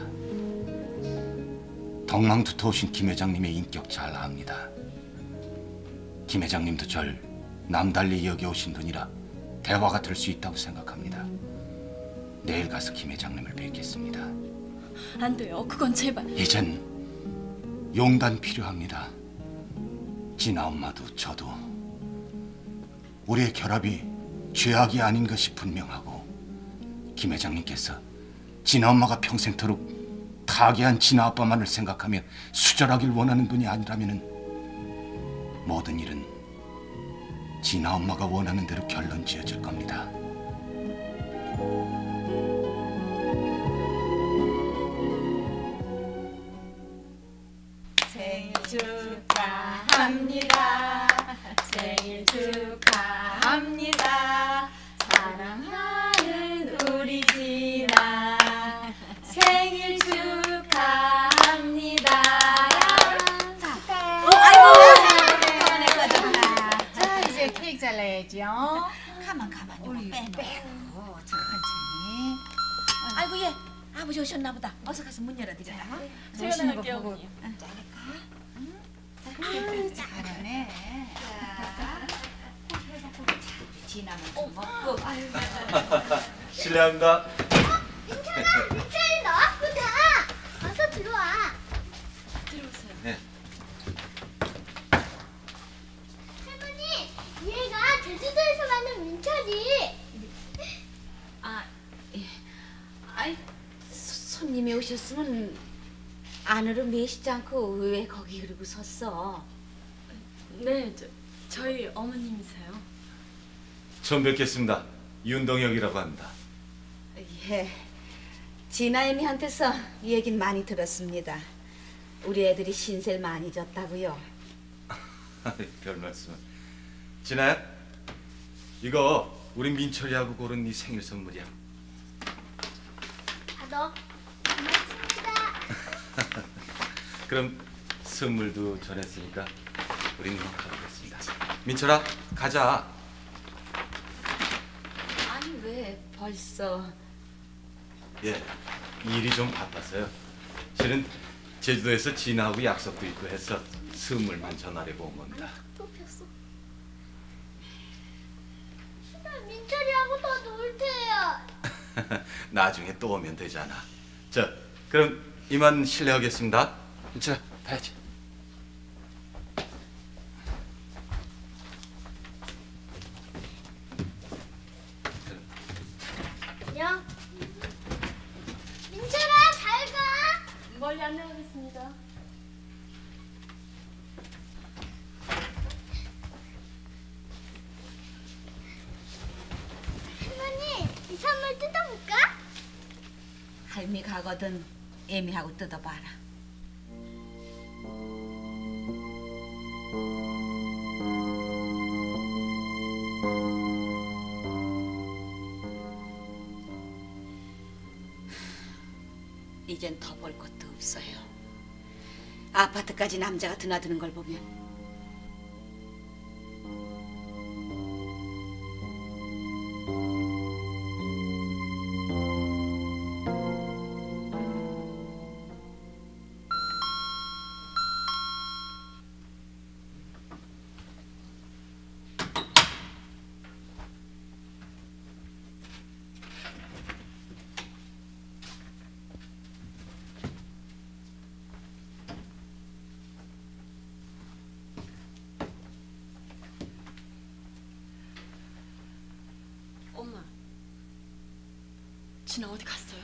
덕망두터우신 김 회장님의 인격 잘 압니다. 김 회장님도 절 남달리 여겨오신 분이라 대화가 될 수 있다고 생각합니다. 내일 가서 김 회장님을 뵙겠습니다. 안 돼요. 그건 제발. 이젠 용단 필요합니다. 진아 엄마도 저도 우리의 결합이 죄악이 아닌 것이 분명하고 김 회장님께서 진아 엄마가 평생토록 타계한 진아 아빠만을 생각하며 수절하길 원하는 분이 아니라면은 모든 일은 진아 엄마가 원하는 대로 결론 지어질 겁니다. 생일 축하합니다. 생일 축하합니다. 사랑하는 우리 진아 생일 축하합니다. 어, 아이고, 꺼내 꺼졌다. 자 이제 케이크 잘라야죠. 가만 가만 우리 빼. 빼고 천천히. 아이고 얘 아버지 오셨나 보다. 어서 가서 문 열어드려요. 제가 오시는 거 나갈게요, 보고. 어머니. 아유 잘하네. 지나면 좀 먹고. 실례합니다. 민철아, 민철이 나왔구나. 어서 들어와. 들어오세요. 네. 할머니, 얘가 제주도에서 만난 민철이. 아, 예. 아이 소- 손님이 오셨으면 안으로 매시지 않고 왜 거기 그러고 섰어? 네, 저, 저희 어머님이세요. 처음 뵙겠습니다. 윤동혁이라고 합니다. 예. 진아애미한테서 얘긴 많이 들었습니다. 우리 애들이 신세를 많이 졌다고요. 별 말씀. 진아야, 이거 우리 민철이하고 고른 네 생일 선물이야. 받아. 고맙습니다. 그럼 선물도 전했으니까 우리는 가보겠습니다. 민철아, 가자. 아니 왜 벌써? 예, 일이 좀 바빴어요. 실은 제주도에서 진아하고 약속도 있고 해서 선물만 전하려고 온 겁니다. 또 폈어. 민철이하고 더 놀 테요. 나중에 또 오면 되잖아. 자, 그럼 이만 실례하겠습니다. 자, 가야지. 안녕. 민철아, 잘 가. 멀리 안 나가겠습니다. 할머니, 이 선물 뜯어볼까? 할미 가거든 애미하고 뜯어봐라. 이젠 더 볼 것도 없어요. 아파트까지 남자가 드나드는 걸 보면 엄마, 진아 어디 갔어요?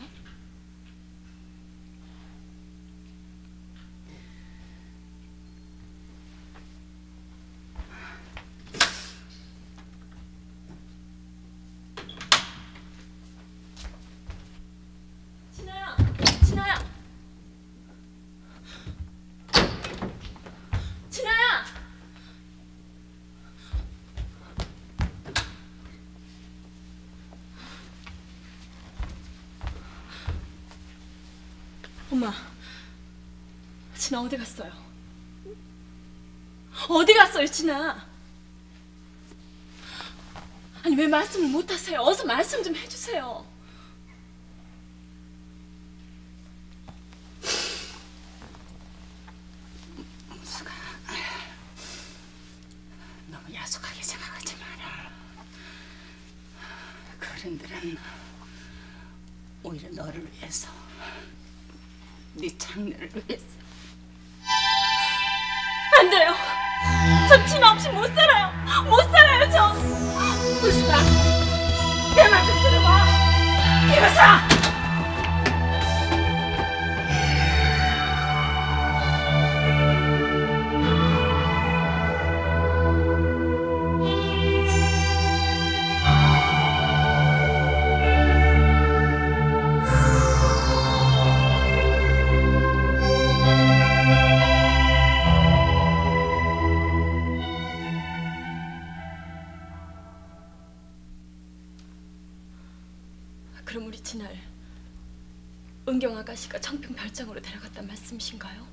진아야, 진아야, 진아야. 엄마, 진아 어디 갔어요? 어디 갔어요, 진아? 아니 왜 말씀을 못 하세요? 어서 말씀 좀 해주세요. 수가 너무 야속하게 생각하지 마라. 그림들은 오히려 너를 위해서, 네 장래를 위해서. 안 돼요. 전 진아 없이 못 살아요. 못 살아요, 저. 우수가, 내 말 좀 들어봐. 이우사! 그럼 우리 진아를 은경 아가씨가 청평 별장으로 데려갔단 말씀이신가요?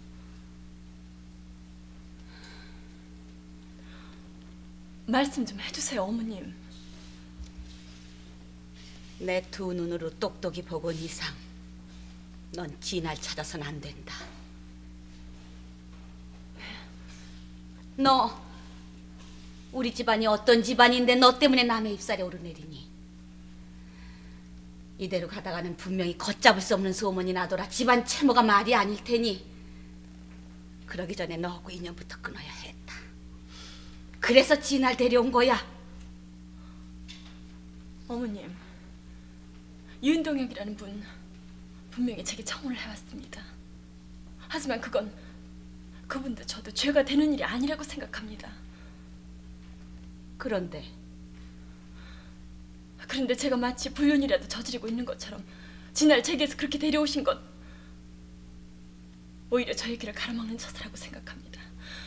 말씀 좀 해주세요, 어머님. 내 두 눈으로 똑똑히 보건 이상 넌 진아를 찾아서는 안 된다. 너 우리 집안이 어떤 집안인데 너 때문에 남의 입살에 오르내리니? 이대로 가다가는 분명히 걷잡을 수 없는 소문이 나더라. 집안 채무가 말이 아닐 테니 그러기 전에 너하고 인연부터 끊어야 했다. 그래서 진아를 데려온 거야. 어머님, 윤동혁이라는 분 분명히 제게 청혼을 해왔습니다. 하지만 그건 그분도 저도 죄가 되는 일이 아니라고 생각합니다. 그런데 그런데 제가 마치 불륜이라도 저지르고 있는 것처럼 진아를 제게서 그렇게 데려오신 것, 오히려 저의 길을 가로막는 처사라고 생각합니다.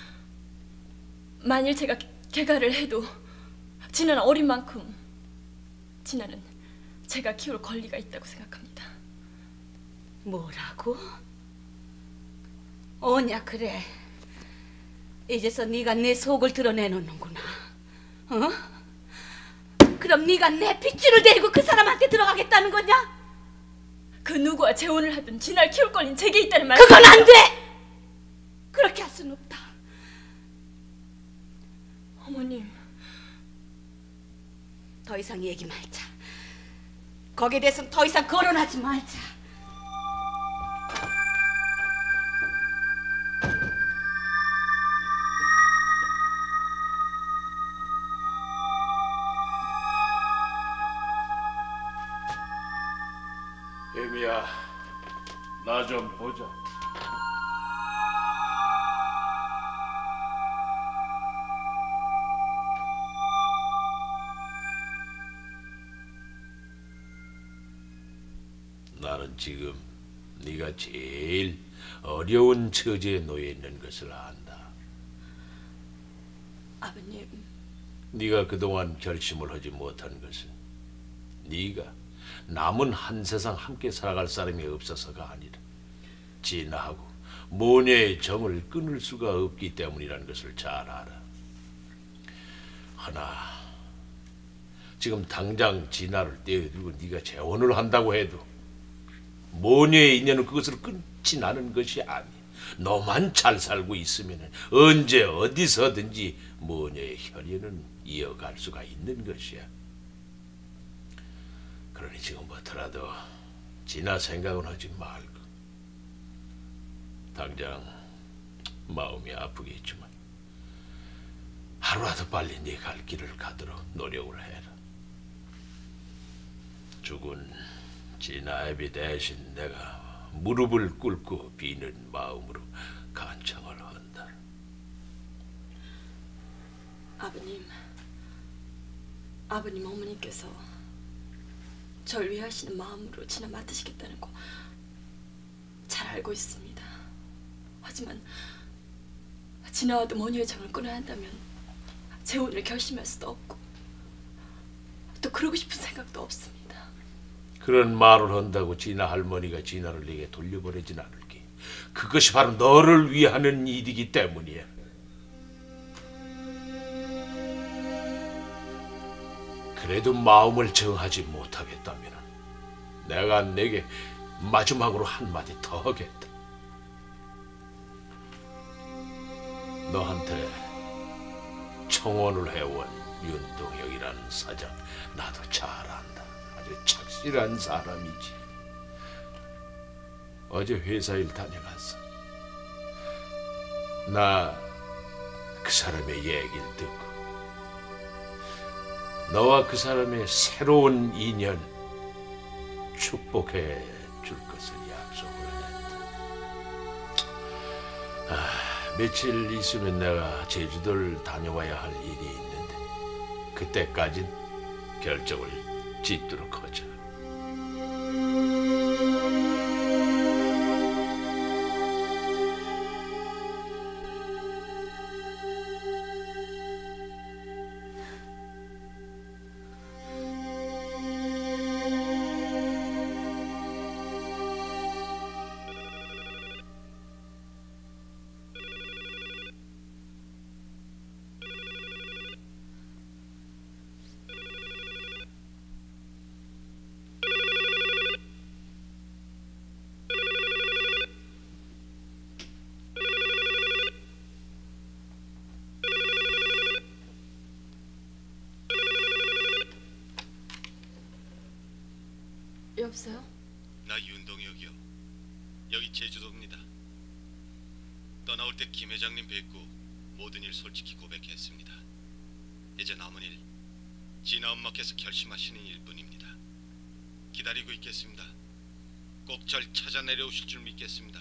만일 제가 개가를 해도 진아는 어린 만큼 진아는 제가 키울 권리가 있다고 생각합니다. 뭐라고? 오냐 그래. 이제서 네가 내 속을 드러내놓는구나. 어? 그럼 네가 내 핏줄을 데리고 그 사람한테 들어가겠다는 거냐? 그 누구와 재혼을 하든 진아를 키울 권리는 제게 있다는 말. 그건 안 돼! 그렇게 할 수는 없다. 어머님, 더 이상 얘기 말자. 거기에 대해서는 더 이상 거론하지 말자. 애미야, 나 좀 보자. 나는 지금 네가 제일 어려운 처지에 놓여 있는 것을 안다. 아버님, 네가 그동안 결심을 하지 못한 것은 네가 남은 한 세상 함께 살아갈 사람이 없어서가 아니라 진아하고 모녀의 정을 끊을 수가 없기 때문이라는 것을 잘 알아. 하나, 지금 당장 진아를 떼어들고 네가 재혼을 한다고 해도 모녀의 인연은 그것으로 끊지 않은 것이 아니야. 너만 잘 살고 있으면 언제 어디서든지 모녀의 혈연은 이어갈 수가 있는 것이야. 그러니 지금부터라도 진아 생각은 하지 말고 당장 마음이 아프겠지만 하루라도 빨리 네 갈 길을 가도록 노력을 해라. 죽은 진아애비 대신 내가 무릎을 꿇고 비는 마음으로 간청을 한다. 아버님, 아버님 어머니께서 절 위하시는 마음으로 진아 맡으시겠다는 거 잘 알고 있습니다. 하지만 진아와도 모녀의 정을 끊어야 한다면 재혼을 결심할 수도 없고 또 그러고 싶은 생각도 없습니다. 그런 말을 한다고 진아 할머니가 진아를 네게 돌려보내진 않을게. 그것이 바로 너를 위하는 일이기 때문이야. 그래도 마음을 정하지 못하겠다면 내가 네게 마지막으로 한마디 더 하겠다. 너한테 청혼을 해온 윤동혁이라는 사장 나도 잘 안다. 아주 착실한 사람이지. 어제 회사 일 다녀갔어. 나 그 사람의 얘기를 듣고 너와 그 사람의 새로운 인연 축복해 줄 것을 약속을 했다. 아, 며칠 있으면 내가 제주도를 다녀와야 할 일이 있는데 그때까진 결정을 짓도록 하자. 여보세요? 나 윤동혁이요. 여기 제주도입니다. 떠나올 때 김 회장님 뵙고 모든 일 솔직히 고백했습니다. 이제 남은 일 진아 엄마께서 결심하시는 일뿐입니다. 기다리고 있겠습니다. 꼭 절 찾아 내려오실 줄 믿겠습니다.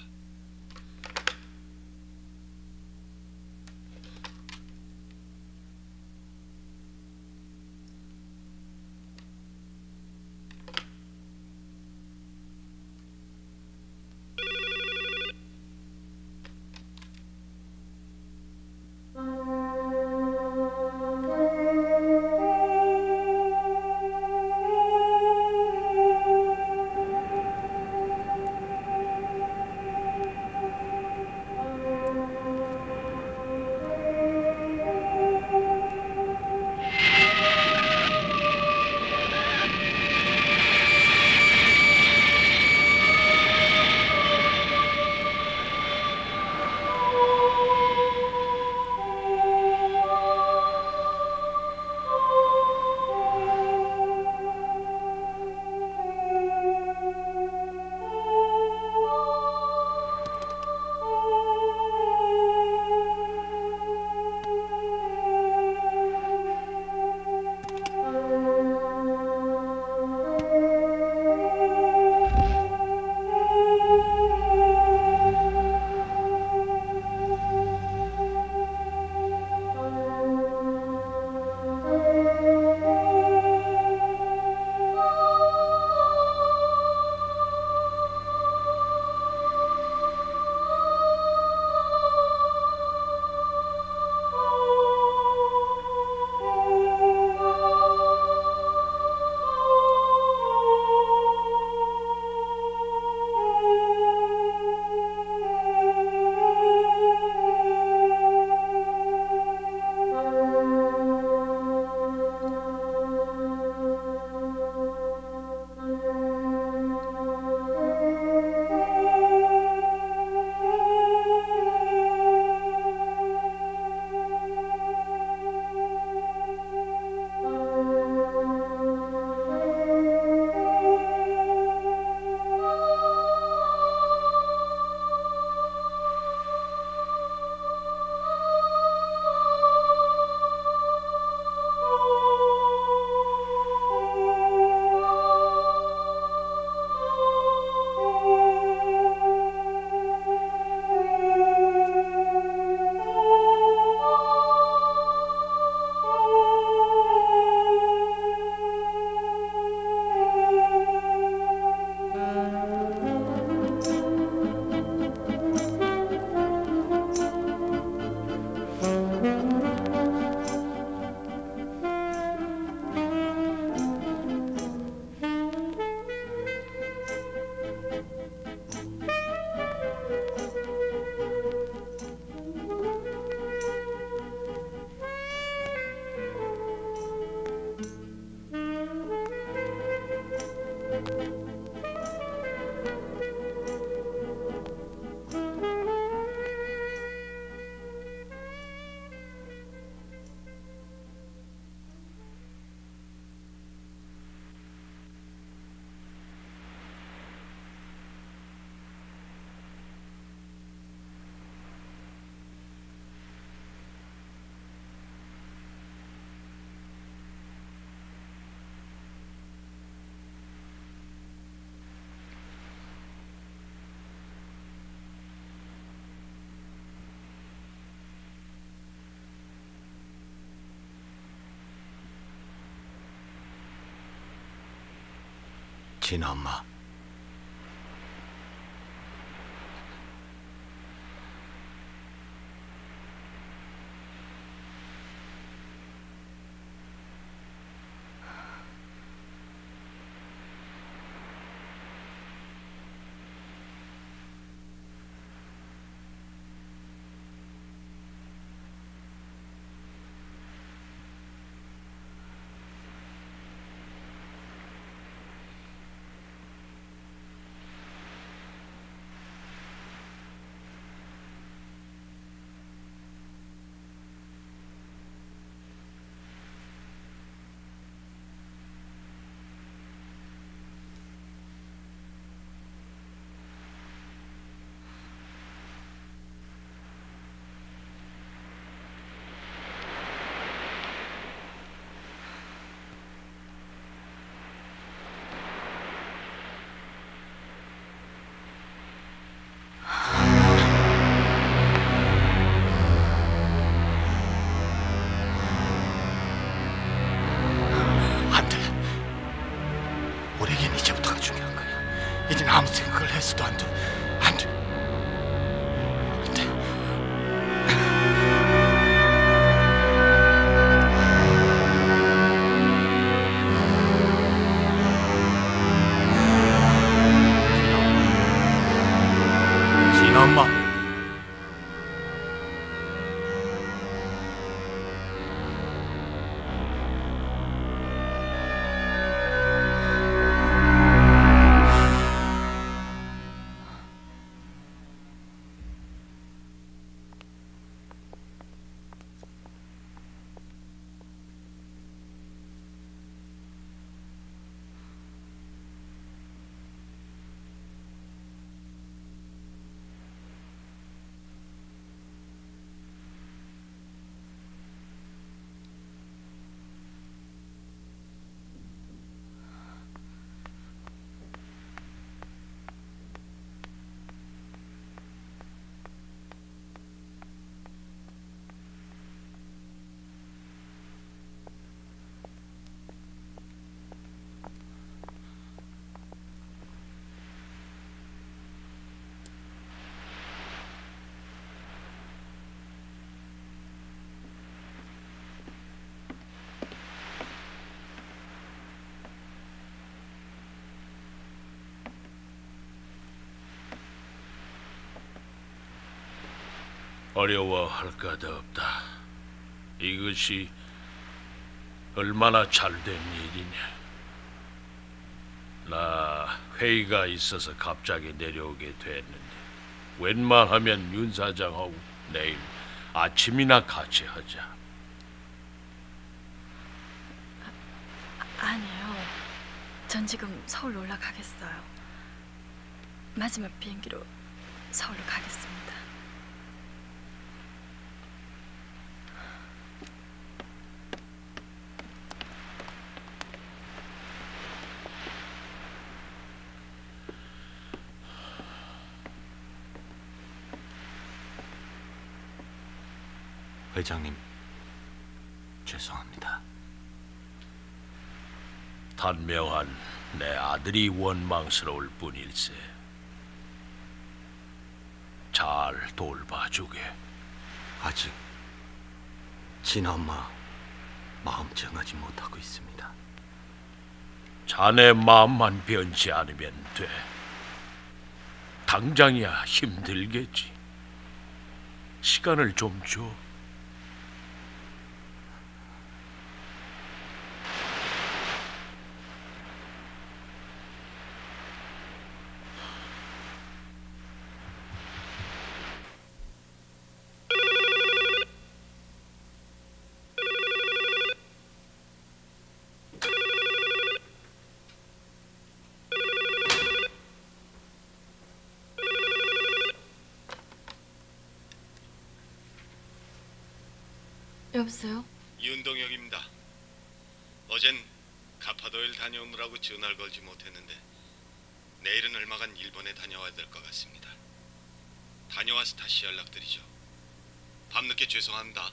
진아 엄마. 우리에겐 이제부터가 중요한 거야. 이젠 아무 생각을 해서도 안 돼. 안 돼. 안 돼. 진아 엄마. 어려워할 것도 없다. 이것이 얼마나 잘된 일이냐. 나 회의가 있어서 갑자기 내려오게 됐는데 웬만하면 윤 사장하고 내일 아침이나 같이 하자. 아, 아니에요. 전 지금 서울 올라가겠어요. 마지막 비행기로 서울로 가겠습니다. 회장님, 죄송합니다. 단명한 내 아들이 원망스러울 뿐일세. 잘 돌봐주게. 아직 진아 엄마 마음 정하지 못하고 있습니다. 자네 마음만 변치 않으면 돼. 당장이야 힘들겠지. 시간을 좀 줘. 여보세요? 윤동혁입니다. 어젠 가파도일 다녀오느라고 전화를 걸지 못했는데 내일은 얼마간 일본에 다녀와야 될 것 같습니다. 다녀와서 다시 연락드리죠. 밤늦게 죄송합니다.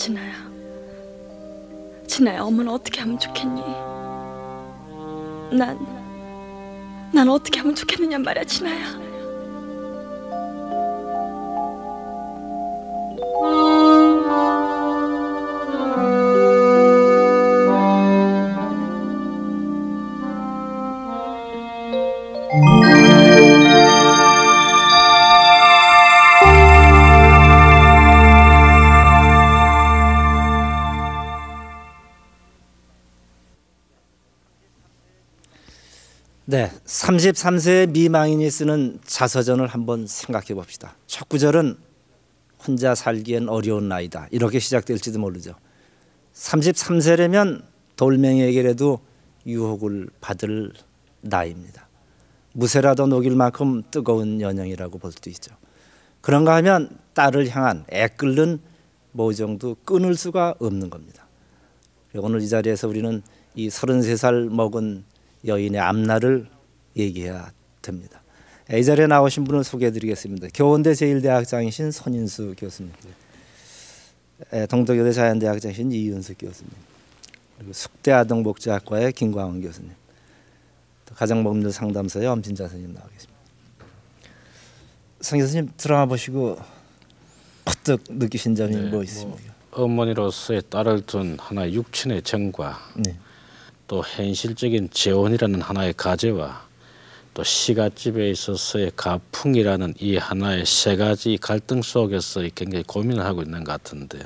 진아야. 진아야, 엄마는 어떻게 하면 좋겠니? 난, 난 어떻게 하면 좋겠느냐 말이야, 진아야. 네, 삼십삼 세 미망인이 쓰는 자서전을 한번 생각해 봅시다. 첫 구절은 혼자 살기엔 어려운 나이다, 이렇게 시작될지도 모르죠. 삼십삼 세라면 돌멩이에게라도 유혹을 받을 나이입니다. 무쇠라도 녹일 만큼 뜨거운 연영이라고 볼 수도 있죠. 그런가 하면 딸을 향한 애끓는 모정도 끊을 수가 없는 겁니다. 오늘 이 자리에서 우리는 이 서른세 살 먹은 여인의 앞날을 얘기해야 됩니다. 이 자리에 나오신 분을 소개해드리겠습니다. 교원대 제일대학장이신 손인수 교수님, 동덕여대 자연대학장이신 이윤숙 교수님, 그리고 숙대 아동복지학과의 김광원 교수님, 또 가정법률 상담소의 엄진자 선생님 나와 계십니다. 성 교수님 드라마 보시고 퍼뜩 느끼신 점이 네, 뭐 있습니까? 뭐 어머니로서의 딸을 둔 하나의 육친의 정과, 네. 또 현실적인 재혼이라는 하나의 과제와 또 시가집에 있어서의 가풍이라는 이 하나의 세 가지 갈등 속에서 굉장히 고민을 하고 있는 것 같은데,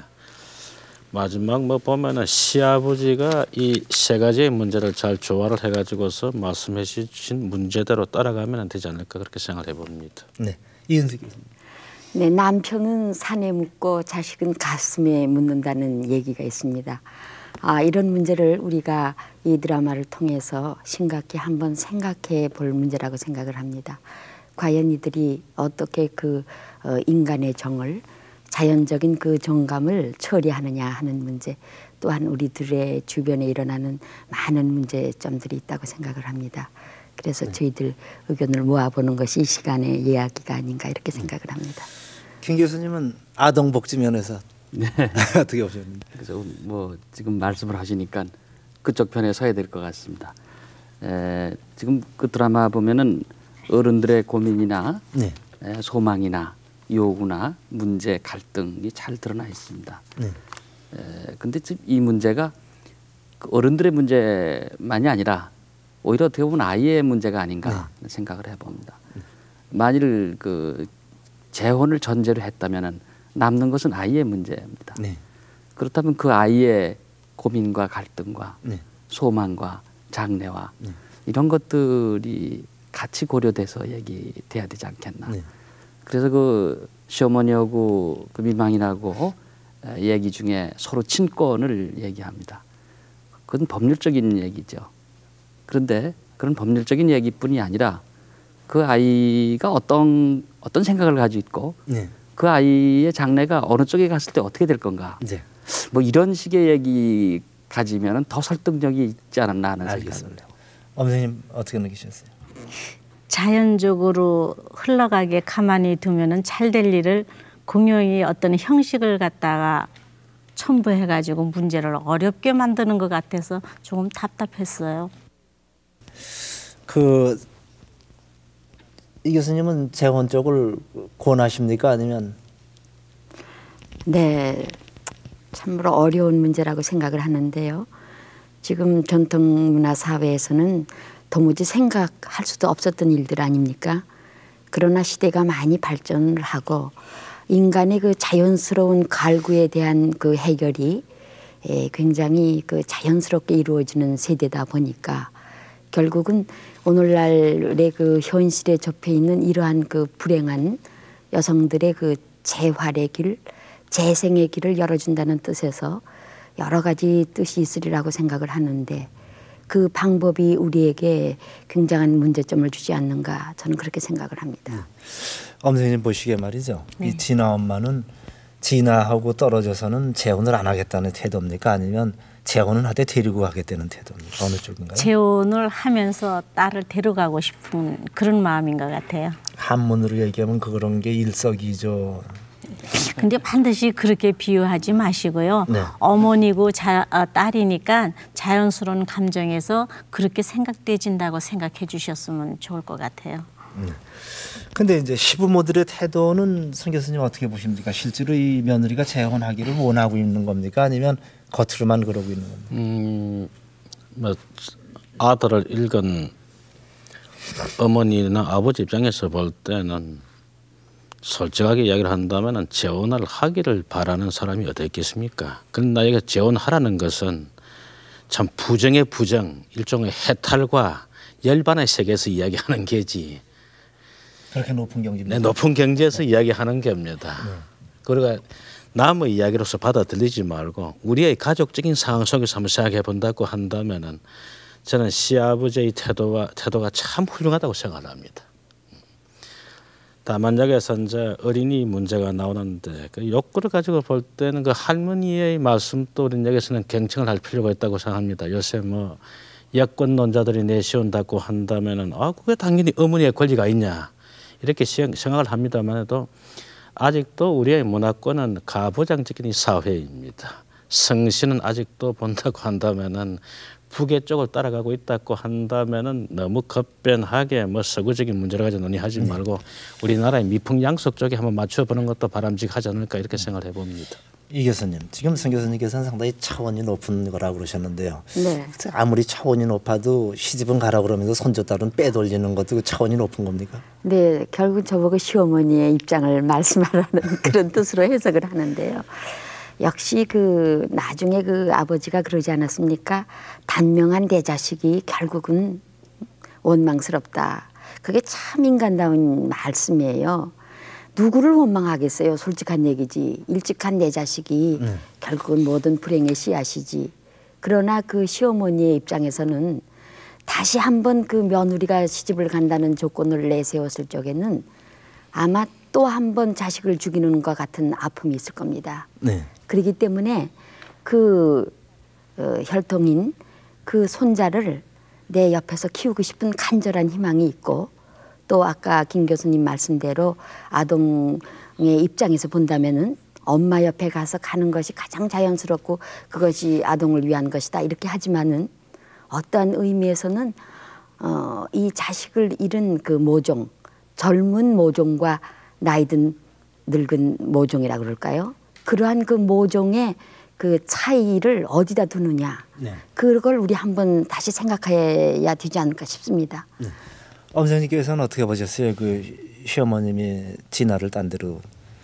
마지막 뭐 보면은 시아버지가 이 세 가지의 문제를 잘 조화를 해가지고서 말씀해 주신 문제대로 따라가면 되지 않을까, 그렇게 생각을 해봅니다. 네, 이은숙 교수님. 네, 남편은 산에 묻고 자식은 가슴에 묻는다는 얘기가 있습니다. 아, 이런 문제를 우리가 이 드라마를 통해서 심각히 한번 생각해 볼 문제라고 생각을 합니다. 과연 이들이 어떻게 그 어, 인간의 정을, 자연적인 그 정감을 처리하느냐 하는 문제, 또한 우리들의 주변에 일어나는 많은 문제점들이 있다고 생각을 합니다. 그래서 네. 저희들 의견을 모아보는 것이 이 시간의 이야기가 아닌가, 이렇게 생각을 합니다. 김 교수님은 아동복지 면에서 네. 어떻게 보셨는지. 그래서 뭐 지금 말씀을 하시니까 그쪽 편에 서야 될 것 같습니다. 에, 지금 그 드라마 보면은 어른들의 고민이나 네. 에, 소망이나 요구나 문제, 갈등이 잘 드러나 있습니다. 네. 에, 근데 지금 이 문제가 그 어른들의 문제만이 아니라 오히려 어떻게 보면 아이의 문제가 아닌가 네. 생각을 해봅니다. 네. 만일 그 재혼을 전제로 했다면은 남는 것은 아이의 문제입니다. 네. 그렇다면 그 아이의 고민과 갈등과 네. 소망과 장래와 네. 이런 것들이 같이 고려돼서 얘기돼야 되지 않겠나. 네. 그래서 그 시어머니하고 그 미망인하고 얘기 중에 서로 친권을 얘기합니다. 그건 법률적인 얘기죠. 그런데 그런 법률적인 얘기뿐이 아니라 그 아이가 어떤 어떤 생각을 가지고 있고 네. 그 아이의 장래가 어느 쪽에 갔을 때 어떻게 될 건가. 네. 뭐 이런 식의 얘기 가지면 더 설득력이 있지 않았나 하는 생각을 해요. 엄 선생님 어떻게 느끼셨어요? 자연적으로 흘러가게 가만히 두면은 잘 될 일을 공용이 어떤 형식을 갖다가 첨부해가지고 문제를 어렵게 만드는 것 같아서 조금 답답했어요. 그 이 교수님은 재혼 쪽을 권하십니까? 아니면? 네, 참으로 어려운 문제라고 생각을 하는데요. 지금 전통문화 사회에서는 도무지 생각할 수도 없었던 일들 아닙니까? 그러나 시대가 많이 발전을 하고 인간의 그 자연스러운 갈구에 대한 그 해결이 굉장히 그 자연스럽게 이루어지는 세대다 보니까 결국은 오늘날의 그 현실에 접해 있는 이러한 그 불행한 여성들의 그 재활의 길, 재생의 길을 열어준다는 뜻에서 여러 가지 뜻이 있으리라고 생각을 하는데 그 방법이 우리에게 굉장한 문제점을 주지 않는가, 저는 그렇게 생각을 합니다. 네. 엄 선생님 보시기에 말이죠. 네. 이 진아 엄마는 진아하고 떨어져서는 재혼을 안 하겠다는 태도입니까? 아니면 재혼은 하되 데리고 가겠다는 태도입니까? 어느 쪽인가요? 재혼을 하면서 딸을 데려가고 싶은 그런 마음인 것 같아요. 한문으로 얘기하면 그런 게 일석이조. 근데 반드시 그렇게 비유하지 마시고요. 네. 어머니고 자, 어, 딸이니까 자연스러운 감정에서 그렇게 생각되진다고 생각해 주셨으면 좋을 것 같아요. 네. 근데 이제 시부모들의 태도는 선 교수님 어떻게 보십니까? 실제로 이 며느리가 재혼하기를 원하고 있는 겁니까? 아니면 겉으로만 그러고 있는 겁니까? 음, 뭐 아들을 잃은 어머니나 아버지 입장에서 볼 때는 솔직하게 이야기를 한다면 재혼을 하기를 바라는 사람이 어디 있겠습니까? 그러나 나에게 재혼하라는 것은 참 부정의 부정, 일종의 해탈과 열반의 세계에서 이야기하는 게지. 그렇게 높은 경지입니다. 네, 높은 경지에서 네. 이야기하는 겁니다. 네. 그러니까 남의 이야기로서 받아들이지 말고 우리의 가족적인 상황 속에서 한번 생각해 본다고 한다면은 저는 시아버지의 태도와 태도가 참 훌륭하다고 생각합니다. 다만 여기서 이제 어린이 문제가 나오는데 그 욕구를 가지고 볼 때는 그 할머니의 말씀도 우리는 여기서는 경청을 할 필요가 있다고 생각합니다. 요새 뭐 여권론자들이 내세운다고 한다면은 아 그게 당연히 어머니의 권리가 있냐 이렇게 생각을 합니다만해도 아직도 우리의 문화권은 가부장적인 사회입니다. 성신은 아직도 본다고 한다면은 북의 쪽을 따라가고 있다고 한다면은 너무 급변하게 뭐 서구적인 문제를 가지고 논의하지 네. 말고 우리나라의 미풍양속 쪽에 한번 맞춰보는 것도 바람직하지 않을까 이렇게 생각을 해봅니다. 이 교수님, 지금 선 교수님께서는 상당히 차원이 높은 거라고 그러셨는데요. 네. 아무리 차원이 높아도 시집은 가라 그러면서 손주딸은 빼돌리는 것도 차원이 높은 겁니까? 네, 결국 저보고 시어머니의 입장을 말씀하라는 그런 뜻으로 해석을 하는데요. 역시 그 나중에 그 아버지가 그러지 않았습니까? 단명한 내 자식이 결국은 원망스럽다. 그게 참 인간다운 말씀이에요. 누구를 원망하겠어요? 솔직한 얘기지. 일찍한 내 자식이 네. 결국은 모든 불행의 씨앗이지. 그러나 그 시어머니의 입장에서는 다시 한번 그 며느리가 시집을 간다는 조건을 내세웠을 적에는 아마 또 한 번 자식을 죽이는 것 같은 아픔이 있을 겁니다. 네. 그렇기 때문에 그 어, 혈통인 그 손자를 내 옆에서 키우고 싶은 간절한 희망이 있고 또 아까 김 교수님 말씀대로 아동의 입장에서 본다면은 엄마 옆에 가서 가는 것이 가장 자연스럽고 그것이 아동을 위한 것이다 이렇게 하지만은 어떠한 의미에서는 어, 이 자식을 잃은 그 모종 젊은 모종과 나이든 늙은 모종이라 그럴까요? 그러한 그 모종의 그 차이를 어디다 두느냐 네. 그걸 우리 한번 다시 생각해야 되지 않을까 싶습니다. 네. 엄선님께서는 어떻게 보셨어요? 그 시어머님이 진아를 딴 데로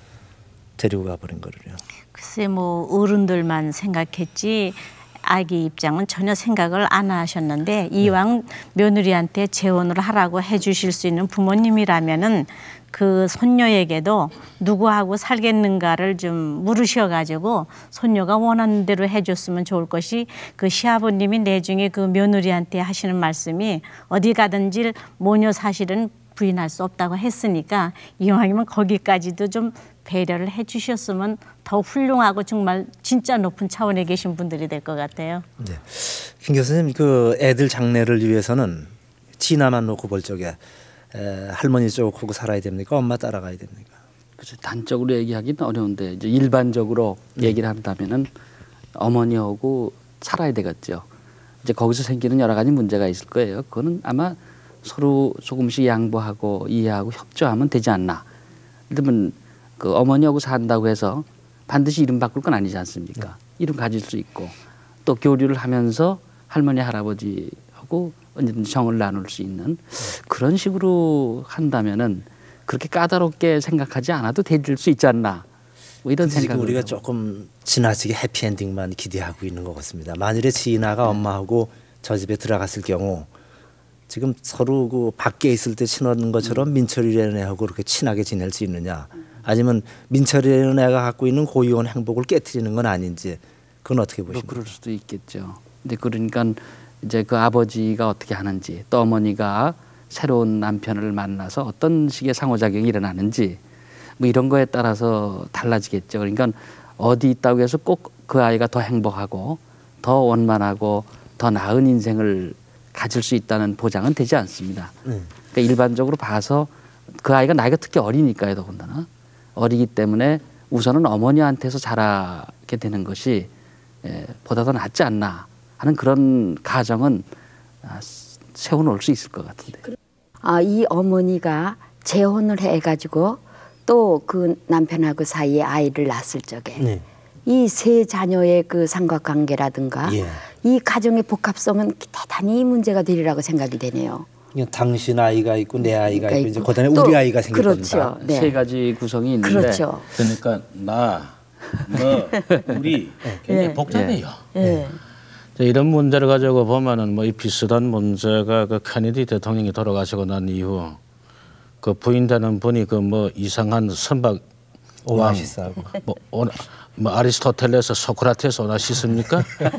데리고 가버린 거를요. 글쎄 뭐 어른들만 생각했지 아기 입장은 전혀 생각을 안 하셨는데 이왕 며느리한테 재혼을 하라고 해주실 수 있는 부모님이라면은 그 손녀에게도 누구하고 살겠는가를 좀 물으셔가지고 손녀가 원하는 대로 해줬으면 좋을 것이 그 시아버님이 내중에 그 며느리한테 하시는 말씀이 어디 가든지 모녀 사실은 부인할 수 없다고 했으니까 이왕이면 거기까지도 좀 배려를 해주셨으면 더 훌륭하고 정말 진짜 높은 차원에 계신 분들이 될 것 같아요. 네, 김 교수님 그 애들 장래를 위해서는 진아만 놓고 볼 적에 에, 할머니 쪽하고 살아야 됩니까? 엄마 따라가야 됩니까? 그래서 단적으로 얘기하기는 어려운데 이제 일반적으로 네. 얘기를 한다면은 어머니하고 살아야 되겠죠. 이제 거기서 생기는 여러 가지 문제가 있을 거예요. 그거는 아마 서로 조금씩 양보하고 이해하고 협조하면 되지 않나. 예를 들면 그 어머니하고 산다고 해서 반드시 이름 바꿀 건 아니지 않습니까? 네. 이름 가질 수 있고 또 교류를 하면서 할머니 할아버지하고 언제든지 정을 나눌 수 있는 그런 식으로 한다면은 그렇게 까다롭게 생각하지 않아도 될 수 있지 않나 뭐 이런 생각을 우리가 조금 지나치게 해피엔딩만 기대하고 있는 것 같습니다. 만일에 진아가 네. 엄마하고 저 집에 들어갔을 경우 지금 서로 그 밖에 있을 때 친한 것처럼 음. 민철이라는 애하고 그렇게 친하게 지낼 수 있느냐 아니면 민철이라는 애가 갖고 있는 고유한 행복을 깨트리는 건 아닌지 그건 어떻게 보십니까? 그럴 수도 있겠죠. 근데 그러니까 이제 그 아버지가 어떻게 하는지 또 어머니가 새로운 남편을 만나서 어떤 식의 상호작용이 일어나는지 뭐 이런 거에 따라서 달라지겠죠. 그러니까 어디 있다고 해서 꼭 그 아이가 더 행복하고 더 원만하고 더 나은 인생을 가질 수 있다는 보장은 되지 않습니다. 음. 그러니까 일반적으로 봐서 그 아이가 나이가 특히 어리니까요. 더군다나 어리기 때문에 우선은 어머니한테서 자라게 되는 것이 에, 보다 더 낫지 않나 하는 그런 가정은 아, 세워놓을 수 있을 것 같은데. 아, 이 어머니가 재혼을 해가지고 또 그 남편하고 사이에 아이를 낳았을 적에 네. 이 세 자녀의 그 삼각관계라든가 예. 이 가정의 복합성은 대단히 문제가 되리라고 생각이 되네요. 그냥 당신 아이가 있고 내 아이가 있고, 있고. 이제 그다음에 또 우리 아이가 생길 그렇죠. 겁니다. 네. 세 가지 구성이 있는데 그렇죠. 그러니까 나, 너, 우리 굉장히 예. 복잡해요. 예. 자, 이런 문제를 가지고 보면은 뭐 이 비슷한 문제가 그 케네디 대통령이 돌아가시고 난 이후 그 부인 되는 분이 그 뭐 이상한 선박 왕, 오나시스하고 뭐, 오나, 뭐 아리스토텔레스 소크라테스 오나시스입니까?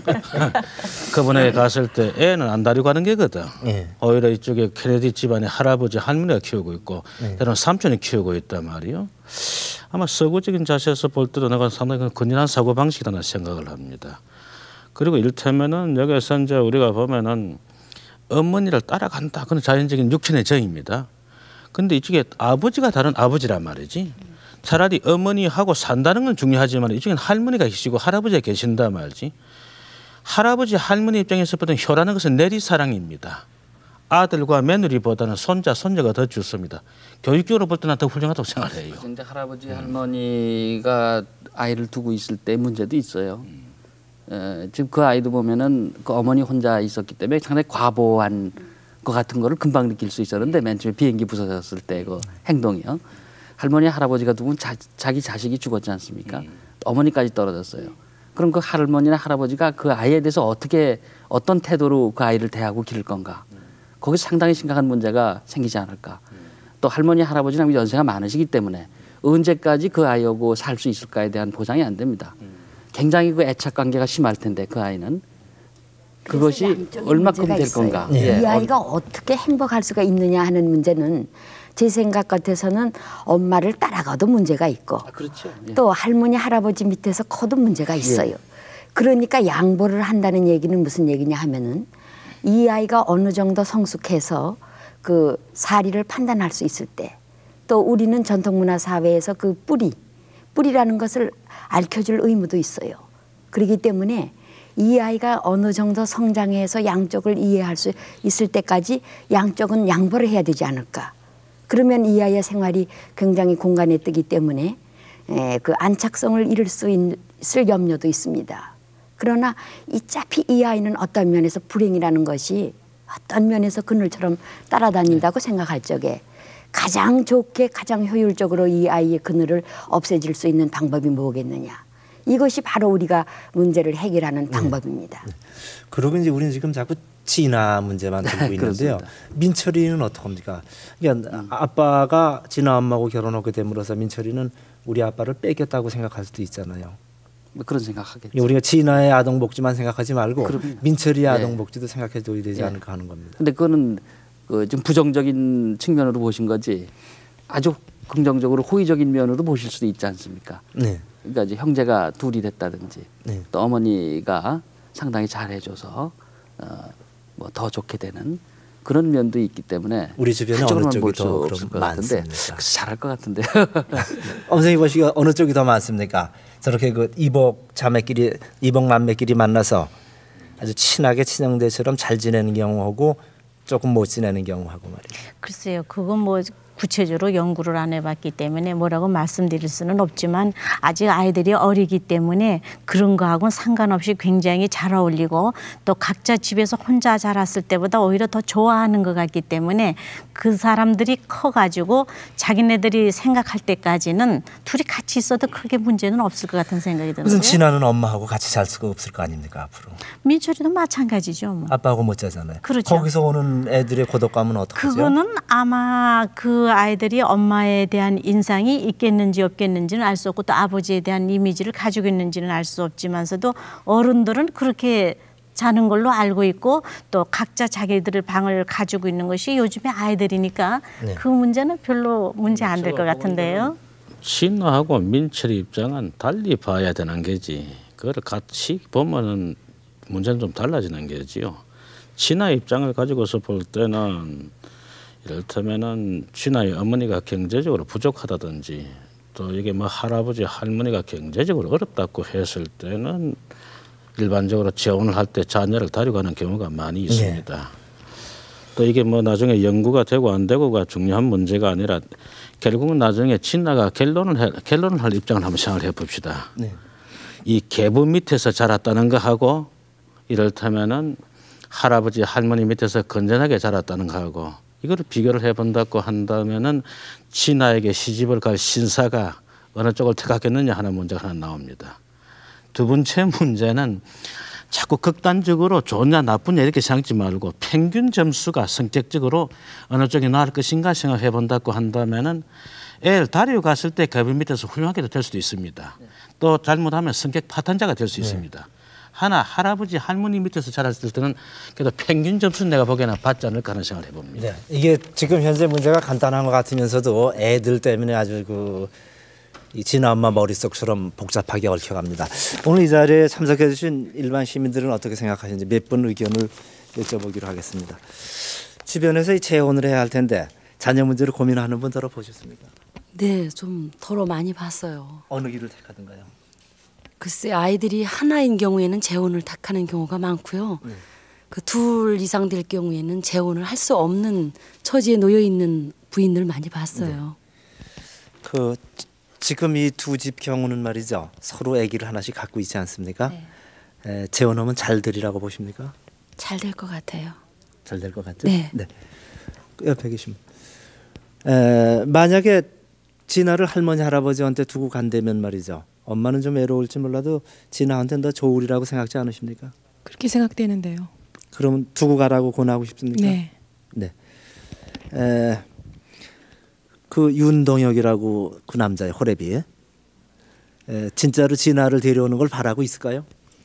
그분에게 갔을 때 애는 안 다리고 가는 게거든. 예. 오히려 이쪽에 케네디 집안의 할아버지 할머니가 키우고 있고 예. 때로는 삼촌이 키우고 있단 말이요. 아마 서구적인 자세에서 볼 때도 내가 상당히 건전한 사고 방식이라는 생각을 합니다. 그리고 이를테면은 여기서 이제 우리가 보면은 어머니를 따라간다. 그건 자연적인 육친의 정입니다. 근데 이쪽에 아버지가 다른 아버지란 말이지. 차라리 어머니하고 산다는 건 중요하지만 이쪽엔 할머니가 계시고 할아버지가 계신다 말이지. 할아버지 할머니 입장에서 보던 효라는 것은 내리사랑입니다. 아들과 며느리보다는 손자 손녀가 더 좋습니다. 교육적으로 볼 때는 더 훌륭하다고 생각해요. 근데 할아버지 할머니가 아이를 두고 있을 때 문제도 있어요. 에, 지금 그 아이도 보면은 그 어머니 혼자 있었기 때문에 상당히 과보한 것 같은 거를 금방 느낄 수 있었는데 맨 처음에 비행기 부서졌을 때 그 행동이요. 할머니 할아버지가 두고 자, 자기 자식이 죽었지 않습니까? 어머니까지 떨어졌어요. 그럼 그 할머니나 할아버지가 그 아이에 대해서 어떻게 어떤 태도로 그 아이를 대하고 기를 건가? 거기서 상당히 심각한 문제가 생기지 않을까? 또 할머니 할아버지랑 연세가 많으시기 때문에 언제까지 그 아이하고 살 수 있을까에 대한 보장이 안 됩니다. 굉장히 그 애착 관계가 심할 텐데 그 아이는 그것이 얼마큼 될 건가? 네. 이 아이가 어떻게 행복할 수가 있느냐 하는 문제는 제 생각 같아서는 엄마를 따라가도 문제가 있고 아, 그렇죠. 예. 또 할머니 할아버지 밑에서 커도 문제가 있어요. 예. 그러니까 양보를 한다는 얘기는 무슨 얘기냐 하면은 이 아이가 어느 정도 성숙해서 그 사리를 판단할 수 있을 때 또 우리는 전통문화 사회에서 그 뿌리 뿌리라는 것을 알려줄 의무도 있어요. 그렇기 때문에 이 아이가 어느 정도 성장해서 양쪽을 이해할 수 있을 때까지 양쪽은 양보를 해야 되지 않을까. 그러면 이 아이의 생활이 굉장히 공간에 뜨기 때문에 에, 그 안착성을 잃을 수 있을 염려도 있습니다. 그러나 어차피 이 아이는 어떤 면에서 불행이라는 것이 어떤 면에서 그늘처럼 따라다닌다고 생각할 적에 가장 좋게 가장 효율적으로 이 아이의 그늘을 없애질 수 있는 방법이 뭐겠느냐. 이것이 바로 우리가 문제를 해결하는 방법입니다. 네. 그러고 이제 우리는 지금 자꾸 진화 문제만 들고 있는데요. 민철이는 어떡합니까? 그러니까 음. 아빠가 진아 엄마하고 결혼하게 됨으로써 민철이는 우리 아빠를 뺏겼다고 생각할 수도 있잖아요. 뭐 그런 생각하겠죠. 우리가 진아의 아동복지만 생각하지 말고 그럼요. 민철이의 예. 아동복지도 생각해 줘야 되지 예. 않을까 하는 겁니다. 근데 그거는 그 좀 부정적인 측면으로 보신 거지 아주 긍정적으로 호의적인 면으로 보실 수도 있지 않습니까? 네. 그러니까 이제 형제가 둘이 됐다든지 네. 또 어머니가 상당히 잘해줘서 어, 뭐 더 좋게 되는 그런 면도 있기 때문에 우리 주변에 어느 쪽이 더 없을 것 같은데 많습니까? 그래서 잘할 것 같은데. 선생님 보시기에 어느 쪽이 더 많습니까? 저렇게 그 이복 자매끼리 이복 남매끼리 만나서 아주 친하게 친형제처럼 잘 지내는 경우하고 조금 못 지내는 경우하고 말이에요. 글쎄요, 그건 뭐 구체적으로 연구를 안 해봤기 때문에 뭐라고 말씀드릴 수는 없지만 아직 아이들이 어리기 때문에 그런 거하고는 상관없이 굉장히 잘 어울리고 또 각자 집에서 혼자 자랐을 때보다 오히려 더 좋아하는 것 같기 때문에 그 사람들이 커가지고 자기네들이 생각할 때까지는 둘이 같이 있어도 크게 문제는 없을 것 같은 생각이 드는데. 무슨 진아는 엄마하고 같이 잘 수가 없을 거 아닙니까 앞으로? 민철이도 마찬가지죠. 뭐. 아빠하고 못 자잖아요. 그렇죠. 거기서 오는 애들의 고독감은 어떡하죠? 그거는 아마 그 아이들이 엄마에 대한 인상이 있겠는지 없겠는지는 알 수 없고 또 아버지에 대한 이미지를 가지고 있는지는 알 수 없지만서도 어른들은 그렇게 자는 걸로 알고 있고 또 각자 자기들의 방을 가지고 있는 것이 요즘의 아이들이니까 네. 그 문제는 별로 문제 안 될 것 같은데요. 신하하고 민철이 입장은 달리 봐야 되는 게지. 그걸 같이 보면은 문제는 좀 달라지는 게지요. 신하 입장을 가지고서 볼 때는 이를테면은 진아의 어머니가 경제적으로 부족하다든지 또 이게 뭐 할아버지 할머니가 경제적으로 어렵다고 했을 때는 일반적으로 재혼을 할 때 자녀를 데려가는 경우가 많이 있습니다. 네. 또 이게 뭐 나중에 연구가 되고 안 되고가 중요한 문제가 아니라 결국은 나중에 진나가 결론을 해, 결론을 할 입장을 한번 생각을 해봅시다. 네. 이 계부 밑에서 자랐다는 거하고 이를테면은 할아버지 할머니 밑에서 건전하게 자랐다는 거하고 이거를 비교를 해본다고 한다면은 진아에게 시집을 갈 신사가 어느 쪽을 택하겠느냐 하는 문제가 하나 나옵니다. 두 번째 문제는 자꾸 극단적으로 좋냐 나쁘냐 이렇게 생각하지 말고 평균 점수가 성격적으로 어느 쪽이 나을 것인가 생각해 본다고 한다면은 애를 다리고 갔을 때 계부 밑에서 훌륭하게도 될 수도 있습니다. 네. 또 잘못하면 성격 파탄자가 될 수 있습니다. 네. 하나 할아버지 할머니 밑에서 자랐을 때는 그래도 평균 점수 내가 보기에는 받지 않을까 하는 생각을 해봅니다. 네. 이게 지금 현재 문제가 간단한 것 같으면서도 애들 때문에 아주 그 이 진아 엄마 머릿속처럼 복잡하게 얽혀갑니다. 오늘 이 자리에 참석해 주신 일반 시민들은 어떻게 생각하시는지 몇 분 의견을 여쭤보기로 하겠습니다. 주변에서 이 재혼을 해야 할 텐데 자녀 문제를 고민하는 분 들어보셨습니까? 네, 좀 더러 많이 봤어요. 어느 길을 택하던가요? 글쎄 아이들이 하나인 경우에는 재혼을 택하는 경우가 많고요. 네. 그 둘 이상 될 경우에는 재혼을 할 수 없는 처지에 놓여 있는 부인들 많이 봤어요. 네. 그 지금 이 두 집 경우는 말이죠. 서로 아기를 하나씩 갖고 있지 않습니까? 네. 에, 재혼하면 잘 되리라고 보십니까? 잘 될 것 같아요. 잘 될 것 같죠? 네. 네. 옆에 계시면 에, 만약에 진아를 할머니 할아버지한테 두고 간다면 말이죠. 엄마는 좀 외로울지 몰라도 진아한테는 더 좋으리라고 생각지 않으십니까? 그렇게 생각되는데요. 그러면 두고 가라고 권하고 싶습니까? 네. 네. 에, 그 윤동혁이라고 그 남자의 호래비 에, 진짜로 진아를 데려오는 걸 바라고 있을까요?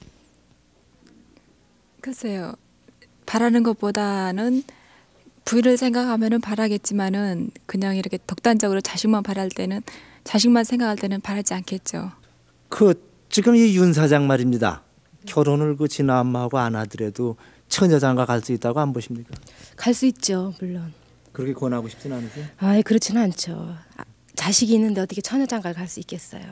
글쎄요. 바라는 것보다는 부인을 생각하면은 바라겠지만은 그냥 이렇게 독단적으로 자식만 바랄 때는 자식만 생각할 때는 바라지 않겠죠. 그 지금 이 윤 사장 말입니다. 결혼을 그 진아 엄마하고 안 하더라도 처녀장가 갈 수 있다고 안 보십니까? 갈 수 있죠, 물론. 그렇게 권하고 싶진 않으세요? 아이 그렇지는 않죠. 아, 자식이 있는데 어떻게 처녀장가를 갈 수 있겠어요?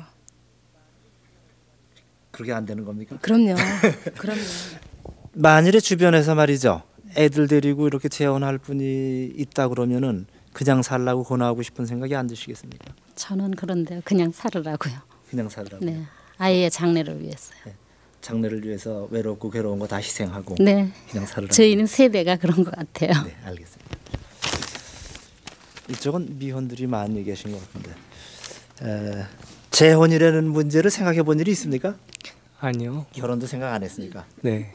그렇게 안 되는 겁니까? 그럼요. 그럼요. 만일에 주변에서 말이죠. 애들 데리고 이렇게 재혼할 분이 있다 그러면은 그냥 살라고 권하고 싶은 생각이 안 드시겠습니까? 저는 그런데요. 그냥 살으라고요. 그냥 살라고. 네. 아이의 장래를 위해서요. 네. 장래를 위해서 외롭고 괴로운 거 다 희생하고 네. 그냥 살으라고. 저희는 세대가 그런 것 같아요. 네, 알겠습니다. 이쪽은 미혼들이 많이 계신 것 같은데 에, 재혼이라는 문제를 생각해 본 일이 있습니까? 아니요. 결혼도 생각 안 했으니까. 네.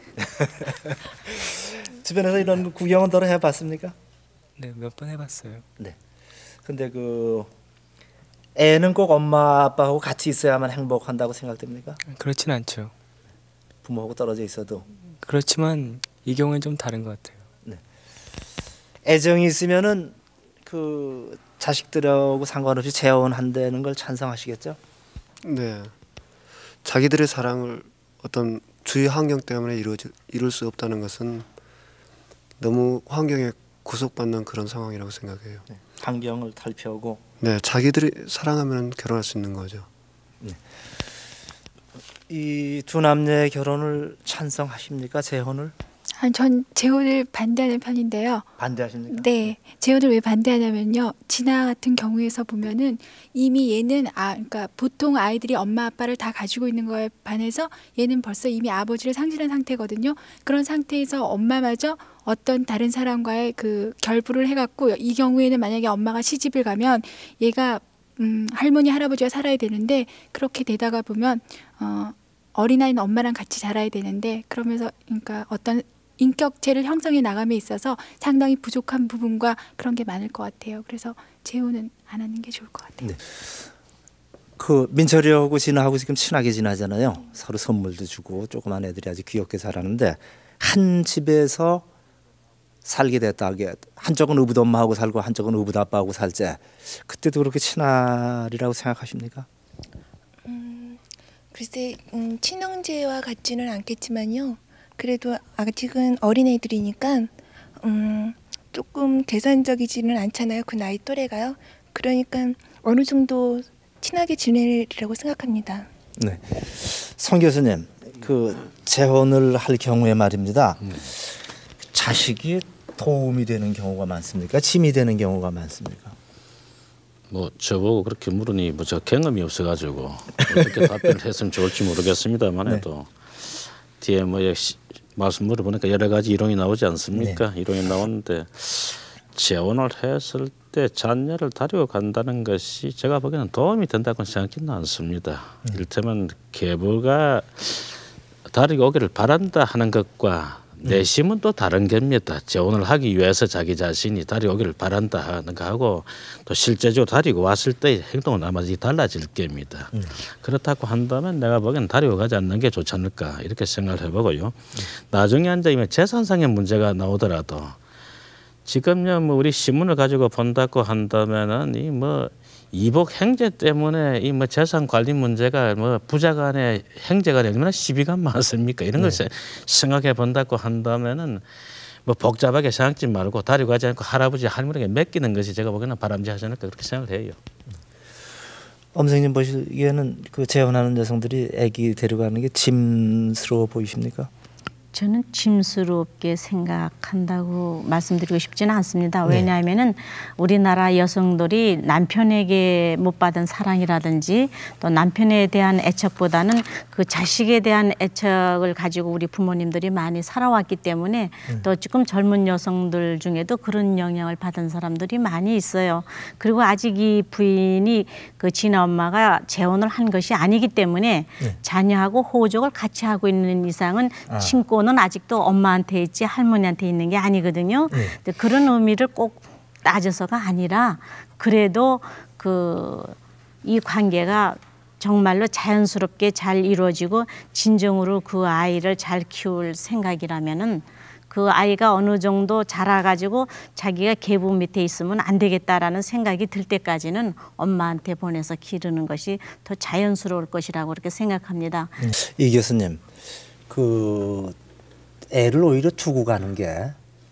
주변에서 이런 구경은 덜어 해봤습니까? 네, 몇 번 해봤어요. 네. 근데 그 애는 꼭 엄마 아빠하고 같이 있어야만 행복한다고 생각됩니까? 그렇진 않죠. 부모하고 떨어져 있어도. 그렇지만 이 경우는 좀 다른 것 같아요. 네. 애정이 있으면은 그 자식들하고 상관없이 재혼한다는 걸 찬성하시겠죠? 네. 자기들의 사랑을 어떤 주위 환경 때문에 이루어지, 이룰 수 없다는 것은 너무 환경에 구속받는 그런 상황이라고 생각해요. 네. 환경을 탈피하고. 네, 자기들이 사랑하면 결혼할 수 있는 거죠. 네. 이 두 남녀의 결혼을 찬성하십니까? 재혼을? 아니, 전 재혼을 반대하는 편인데요. 반대하십니까? 네, 재혼을 왜 반대하냐면요. 진아 같은 경우에서 보면은 이미 얘는 아, 그러니까 보통 아이들이 엄마 아빠를 다 가지고 있는 거에 반해서 얘는 벌써 이미 아버지를 상실한 상태거든요. 그런 상태에서 엄마마저 어떤 다른 사람과의 그 결부를 해갖고 이 경우에는 만약에 엄마가 시집을 가면 얘가 음, 할머니 할아버지와 살아야 되는데 그렇게 되다가 보면 어, 어린아이는 엄마랑 같이 자라야 되는데 그러면서 그러니까 어떤 인격체를 형성해 나감에 있어서 상당히 부족한 부분과 그런 게 많을 것 같아요. 그래서 재혼은 안 하는 게 좋을 것 같아요. 네. 그 민철이하고 진아하고 지금 친하게 지나잖아요. 서로 선물도 주고 조그만 애들이 아주 귀엽게 자라는데 한 집에서 살게 됐다 하게 한쪽은 의붓 엄마하고 살고 한쪽은 의붓 아빠하고 살지 그때도 그렇게 친하리라고 생각하십니까? 음, 글쎄 음, 친형제와 같지는 않겠지만요. 그래도 아직은 어린애들이니까 음, 조금 계산적이지는 않잖아요. 그 나이 또래가요. 그러니까 어느 정도 친하게 지내리라고 생각합니다. 네, 성 교수님, 그 재혼을 할 경우에 말입니다. 음. 자식이 도움이 되는 경우가 많습니까? 짐이 되는 경우가 많습니까? 뭐 저보고 그렇게 물으니 뭐 저 경험이 없어가지고 어떻게 답변을 했으면 좋을지 모르겠습니다만 해도 뒤에 뭐 말씀 물어보니까 여러 가지 이론이 나오지 않습니까? 네. 이론이 나오는데 재혼을 했을 때 자녀를 다리고 간다는 것이 제가 보기에는 도움이 된다고 생각하지는 않습니다. 음. 이를테면 계부가 다리고 오기를 바란다 하는 것과 내심은 또 다른 겁니다. 재혼을 하기 위해서 자기 자신이 다리고 오기를 바란다 하는 거하고 또 실제적으로 다리고 왔을 때의 행동은 아마 달라질 겁니다. 음. 그렇다고 한다면 내가 보기에는 다리고 가지 않는 게 좋지 않을까 이렇게 생각을 해보고요. 음. 나중에 앉아있으면 재산상의 문제가 나오더라도 지금요 뭐 우리 신문을 가지고 본다고 한다면은 이 뭐 이복 행제 때문에 이 뭐 재산 관리 문제가 뭐 부자간의 행제가 얼마나 시비가 많습니까? 이런 걸 네. 생각해 본다고 한다면은 뭐 복잡하게 생각지 말고 다리고 가지 않고 할아버지 할머니에게 맡기는 것이 제가 보기에는 바람직하지 않을까 그렇게 생각을 해요. 엄생님 보시기에는 그 재혼하는 여성들이 아기 데려가는 게 짐스러워 보이십니까? 저는 짐스럽게 생각한다고 말씀드리고 싶지는 않습니다. 왜냐하면은 네. 우리나라 여성들이 남편에게 못 받은 사랑이라든지 또 남편에 대한 애착보다는 그 자식에 대한 애착을 가지고 우리 부모님들이 많이 살아왔기 때문에 네. 또 지금 젊은 여성들 중에도 그런 영향을 받은 사람들이 많이 있어요. 그리고 아직 이 부인이 그 진아 엄마가 재혼을 한 것이 아니기 때문에 네. 자녀하고 호적을 같이 하고 있는 이상은 아. 친권 는 아직도 엄마한테 있지 할머니한테 있는 게 아니거든요. 네. 근데 그런 의미를 꼭 따져서가 아니라 그래도 그 이 관계가 정말로 자연스럽게 잘 이루어지고 진정으로 그 아이를 잘 키울 생각이라면은 그 아이가 어느 정도 자라가지고 자기가 계부 밑에 있으면 안 되겠다라는 생각이 들 때까지는 엄마한테 보내서 기르는 것이 더 자연스러울 것이라고 그렇게 생각합니다. 이 교수님, 그 애를 오히려 두고 가는 게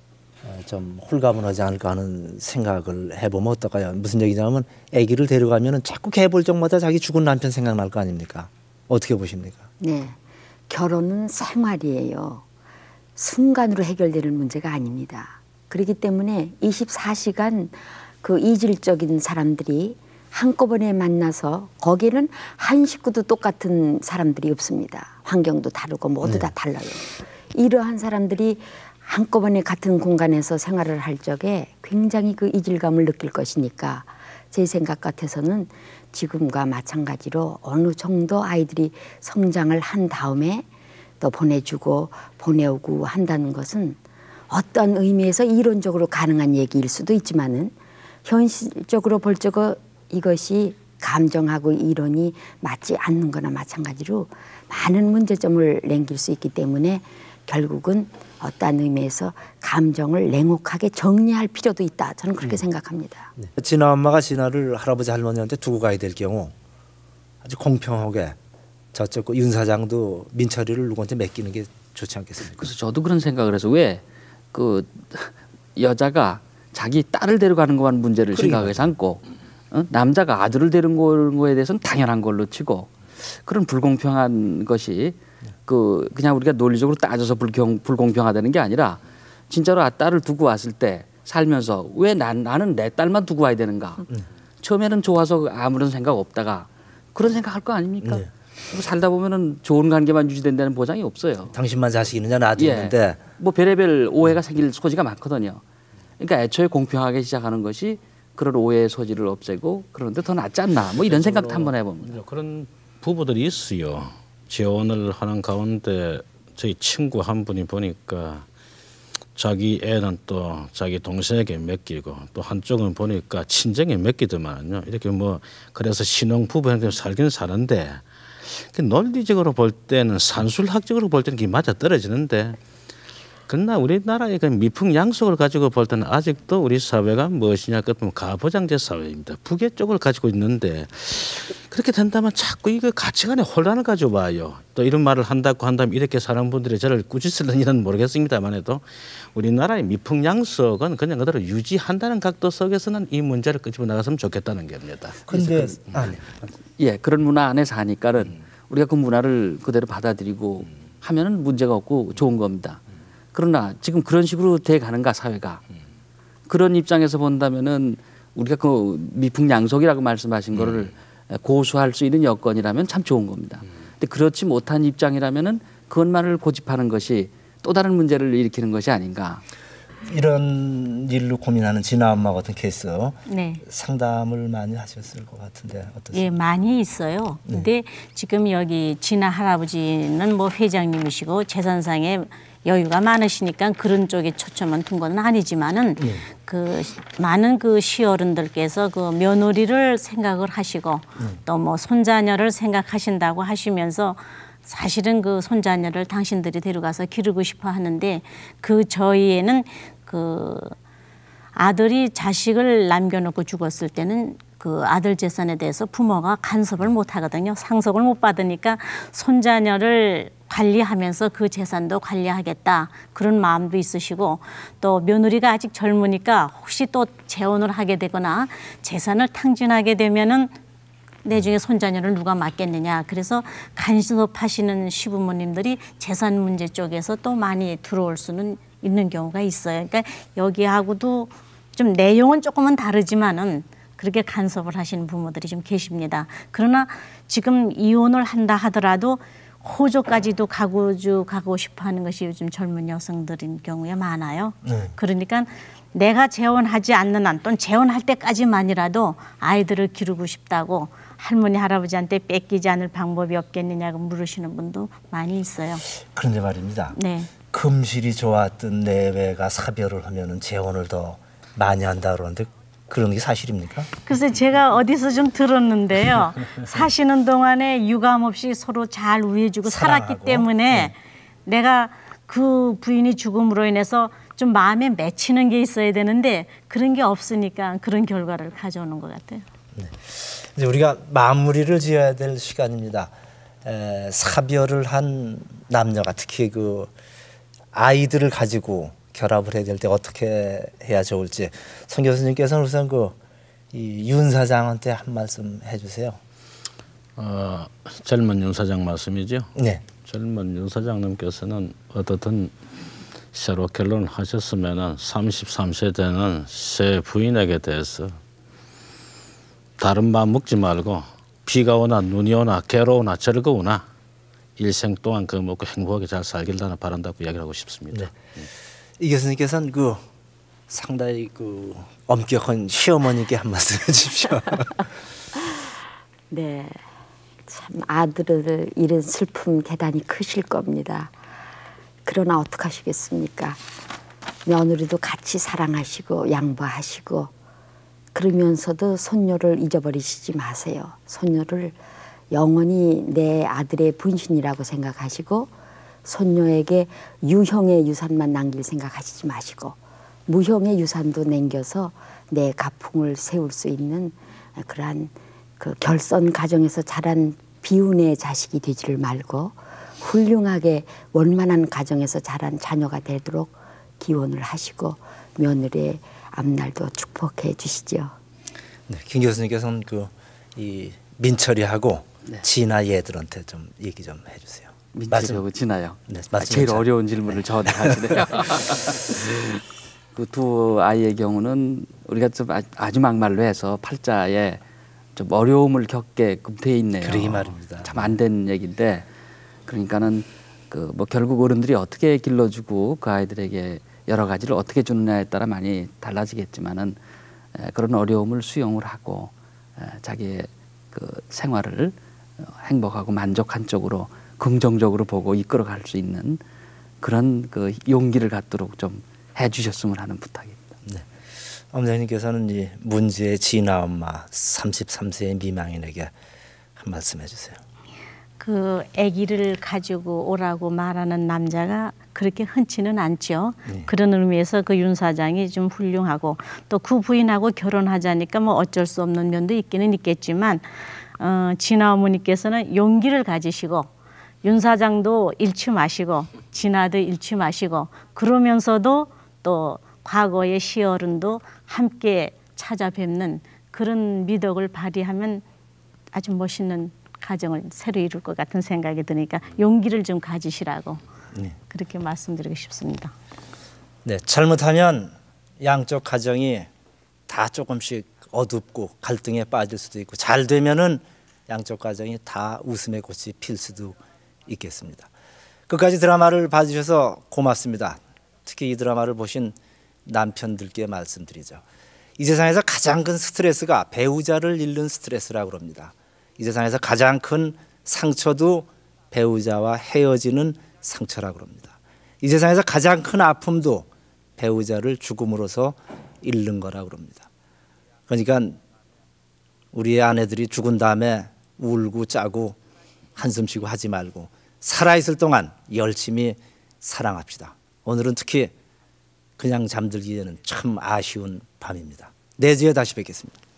좀 홀가분하지 않을까 하는 생각을 해보면 어떨까요? 무슨 얘기냐면 아기를 데려가면 자꾸 개볼적마다 자기 죽은 남편 생각날 거 아닙니까? 어떻게 보십니까? 네, 결혼은 생활이에요. 순간으로 해결되는 문제가 아닙니다. 그렇기 때문에 이십사 시간 그 이질적인 사람들이 한꺼번에 만나서 거기는 한 식구도 똑같은 사람들이 없습니다. 환경도 다르고 모두 네. 다 달라요. 이러한 사람들이 한꺼번에 같은 공간에서 생활을 할 적에 굉장히 그 이질감을 느낄 것이니까 제 생각 같아서는 지금과 마찬가지로 어느 정도 아이들이 성장을 한 다음에 또 보내주고 보내오고 한다는 것은 어떤 의미에서 이론적으로 가능한 얘기일 수도 있지만은 현실적으로 볼 적에 이것이 감정하고 이론이 맞지 않는 거나 마찬가지로 많은 문제점을 남길 수 있기 때문에 결국은 어떤 의미에서 감정을 냉혹하게 정리할 필요도 있다. 저는 그렇게 음. 생각합니다. 네. 진아 엄마가 진아를 할아버지 할머니한테 두고 가야 될 경우 아주 공평하게 저쪽 윤 사장도 민철이를 누구한테 맡기는 게 좋지 않겠습니까? 그래서 저도 그런 생각을 해서 왜 그 여자가 자기 딸을 데려가는 것만 문제를 생각하지 않고 어? 남자가 아들을 데려온 거에 대해서는 당연한 걸로 치고 그런 불공평한 것이 그 그냥 우리가 논리적으로 따져서 불경, 불공평하다는 게 아니라 진짜로 아 딸을 두고 왔을 때 살면서 왜 난, 나는 내 딸만 두고 와야 되는가? 음. 처음에는 좋아서 아무런 생각 없다가 그런 생각할 거 아닙니까? 네. 살다 보면은 좋은 관계만 유지된다는 보장이 없어요. 당신만 자식 있느냐 나도 예. 있는데 뭐 별의별 오해가 생길 소지가 많거든요. 그러니까 애초에 공평하게 시작하는 것이 그런 오해의 소지를 없애고 그런데 더 낫지 않나 뭐 이런 생각도 한번 해봅니다. 그런 부부들이 있어요. 재혼을 하는 가운데 저희 친구 한 분이 보니까 자기 애는 또 자기 동생에게 맡기고 또 한쪽은 보니까 친정에 맡기더만요. 이렇게 뭐 그래서 신혼 부부한테 살긴 사는데 논리적으로 볼 때는 산술학적으로 볼 때는 그게 맞아 떨어지는데 그러나 우리나라의 그 미풍양속을 가지고 볼 때는 아직도 우리 사회가 무엇이냐 그러면 가부장제 사회입니다. 부계 쪽을 가지고 있는데 그렇게 된다면 자꾸 이거 가치관의 혼란을 가져와요. 또 이런 말을 한다고 한다면 이렇게 사는 분들이 저를 꾸짖을는지는 모르겠습니다만 해도 우리나라의 미풍양속은 그냥 그대로 유지한다는 각도 속에서는 이 문제를 끄집어 나갔으면 좋겠다는 겁니다. 근데 아, 네. 예, 그런 문화 안에서 하니까는 음. 우리가 그 문화를 그대로 받아들이고 음. 하면은 문제가 없고 좋은 겁니다. 그러나 지금 그런 식으로 돼 가는가 사회가 그런 입장에서 본다면은 우리가 그 미풍양속이라고 말씀하신 거를 음. 고수할 수 있는 여건이라면 참 좋은 겁니다. 음. 근데 그렇지 못한 입장이라면은 그것만을 고집하는 것이 또 다른 문제를 일으키는 것이 아닌가. 이런 일로 고민하는 진아 엄마 같은 케이스 네. 상담을 많이 하셨을 것 같은데 어떠세요? 예, 많이 있어요. 네. 근데 지금 여기 진아 할아버지는 뭐 회장님이시고 재산상에 여유가 많으시니까 그런 쪽에 초점은 둔 건 아니지만은 네. 그 많은 그 시어른들께서 그 며느리를 생각을 하시고 네. 또 뭐 손자녀를 생각하신다고 하시면서 사실은 그 손자녀를 당신들이 데려가서 기르고 싶어 하는데 그 저희에는 그 아들이 자식을 남겨놓고 죽었을 때는 그 아들 재산에 대해서 부모가 간섭을 못 하거든요. 상속을 못 받으니까 손자녀를 관리하면서 그 재산도 관리하겠다 그런 마음도 있으시고 또 며느리가 아직 젊으니까 혹시 또 재혼을 하게 되거나 재산을 탕진하게 되면은 나중에 손자녀를 누가 맡겠느냐. 그래서 간섭하시는 시부모님들이 재산 문제 쪽에서 또 많이 들어올 수는 있는 경우가 있어요. 그러니까 여기하고도 좀 내용은 조금은 다르지만은 그렇게 간섭을 하시는 부모들이 좀 계십니다. 그러나 지금 이혼을 한다 하더라도 호조까지도 가고주 가고 싶어 하는 것이 요즘 젊은 여성들인 경우에 많아요. 네. 그러니까 내가 재혼하지 않는 한 또는 재혼할 때까지만이라도 아이들을 기르고 싶다고 할머니 할아버지한테 뺏기지 않을 방법이 없겠느냐고 물으시는 분도 많이 있어요. 그런데 말입니다. 네. 금실이 좋았던 내외가 사별을 하면은 재혼을 더 많이 한다 그러는데 그런 게 사실입니까? 글쎄 제가 어디서 좀 들었는데요. 사시는 동안에 유감 없이 서로 잘 우애해주고 사랑하고. 살았기 때문에 네. 내가 그 부인이 죽음으로 인해서 좀 마음에 맺히는 게 있어야 되는데 그런 게 없으니까 그런 결과를 가져오는 것 같아요. 네. 이제 우리가 마무리를 지어야 될 시간입니다. 에, 사별을 한 남녀가 특히 그 아이들을 가지고 결합을 해야 될 때 어떻게 해야 좋을지 송 교수님께서는 우선 그 이 윤 사장한테 한 말씀 해주세요. 어, 젊은 윤 사장 말씀이죠. 네. 젊은 윤 사장님께서는 어떻든 새로 결혼을 하셨으면은 삼십삼 세 되는 새 부인에게 대해서 다른 마음 먹지 말고 비가 오나 눈이 오나 괴로우나 즐거우나 일생 동안 그 먹고 행복하게 잘 살길 나는 바란다고 이야기를 하고 싶습니다. 네. 이 교수님께서는 그 상당히 그 엄격한 시어머니께 한 말씀 해주십시오. 네, 참 아들을 잃은 슬픔 대단히 크실 겁니다. 그러나 어떡하시겠습니까? 며느리도 같이 사랑하시고 양보하시고 그러면서도 손녀를 잊어버리시지 마세요. 손녀를 영원히 내 아들의 분신이라고 생각하시고 손녀에게 유형의 유산만 남길 생각하시지 마시고 무형의 유산도 남겨서 내 가풍을 세울 수 있는 그러한 그 결선 가정에서 자란 비운의 자식이 되지를 말고 훌륭하게 원만한 가정에서 자란 자녀가 되도록 기원을 하시고 며느리의 앞날도 축복해 주시죠. 네, 김 교수님께서는 그 이 민철이하고 네. 진아 얘들한테 좀 얘기 좀 해주세요. 민철이하고 진아요. 네, 아, 제일 잘. 어려운 질문을 네. 저한테 하시네요. 그 두 아이의 경우는 우리가 좀 아주 막말로 해서 팔자에 좀 어려움을 겪게끔 돼 있네요. 그러게 말입니다. 참 안 된 얘기인데 그러니까는 그 뭐 결국 어른들이 어떻게 길러주고 그 아이들에게 여러 가지를 어떻게 주느냐에 따라 많이 달라지겠지만은 에, 그런 어려움을 수용을 하고 에, 자기의 그 생활을 행복하고 만족한 쪽으로 긍정적으로 보고 이끌어갈 수 있는 그런 그 용기를 갖도록 좀 해주셨으면 하는 부탁입니다. 네. 어머니께서는 이 문제의 진아 엄마 삼십삼 세 미망인에게 한 말씀 해주세요. 그 아기를 가지고 오라고 말하는 남자가 그렇게 흔치는 않죠. 네. 그런 의미에서 그 윤 사장이 좀 훌륭하고 또 그 부인하고 결혼하자니까 뭐 어쩔 수 없는 면도 있기는 있겠지만 어, 진아 어머니께서는 용기를 가지시고 윤 사장도 잃지 마시고 진아도 잃지 마시고 그러면서도 또 과거의 시어른도 함께 찾아뵙는 그런 미덕을 발휘하면 아주 멋있는 가정을 새로 이룰 것 같은 생각이 드니까 용기를 좀 가지시라고 네. 그렇게 말씀드리고 싶습니다. 네, 잘못하면 양쪽 가정이 다 조금씩 어둡고 갈등에 빠질 수도 있고 잘 되면은 양쪽 가정이 다 웃음의 꽃이 필 수도 있겠습니다. 끝까지 드라마를 봐주셔서 고맙습니다. 특히 이 드라마를 보신 남편들께 말씀드리죠. 이 세상에서 가장 큰 스트레스가 배우자를 잃는 스트레스라고 합니다. 이 세상에서 가장 큰 상처도 배우자와 헤어지는 상처라고 합니다. 이 세상에서 가장 큰 아픔도 배우자를 죽음으로써 잃는 거라고 합니다. 그러니까 우리의 아내들이 죽은 다음에 울고 짜고 한숨 쉬고 하지 말고 살아있을 동안 열심히 사랑합시다. 오늘은 특히 그냥 잠들기에는 참 아쉬운 밤입니다. 내주에 다시 뵙겠습니다.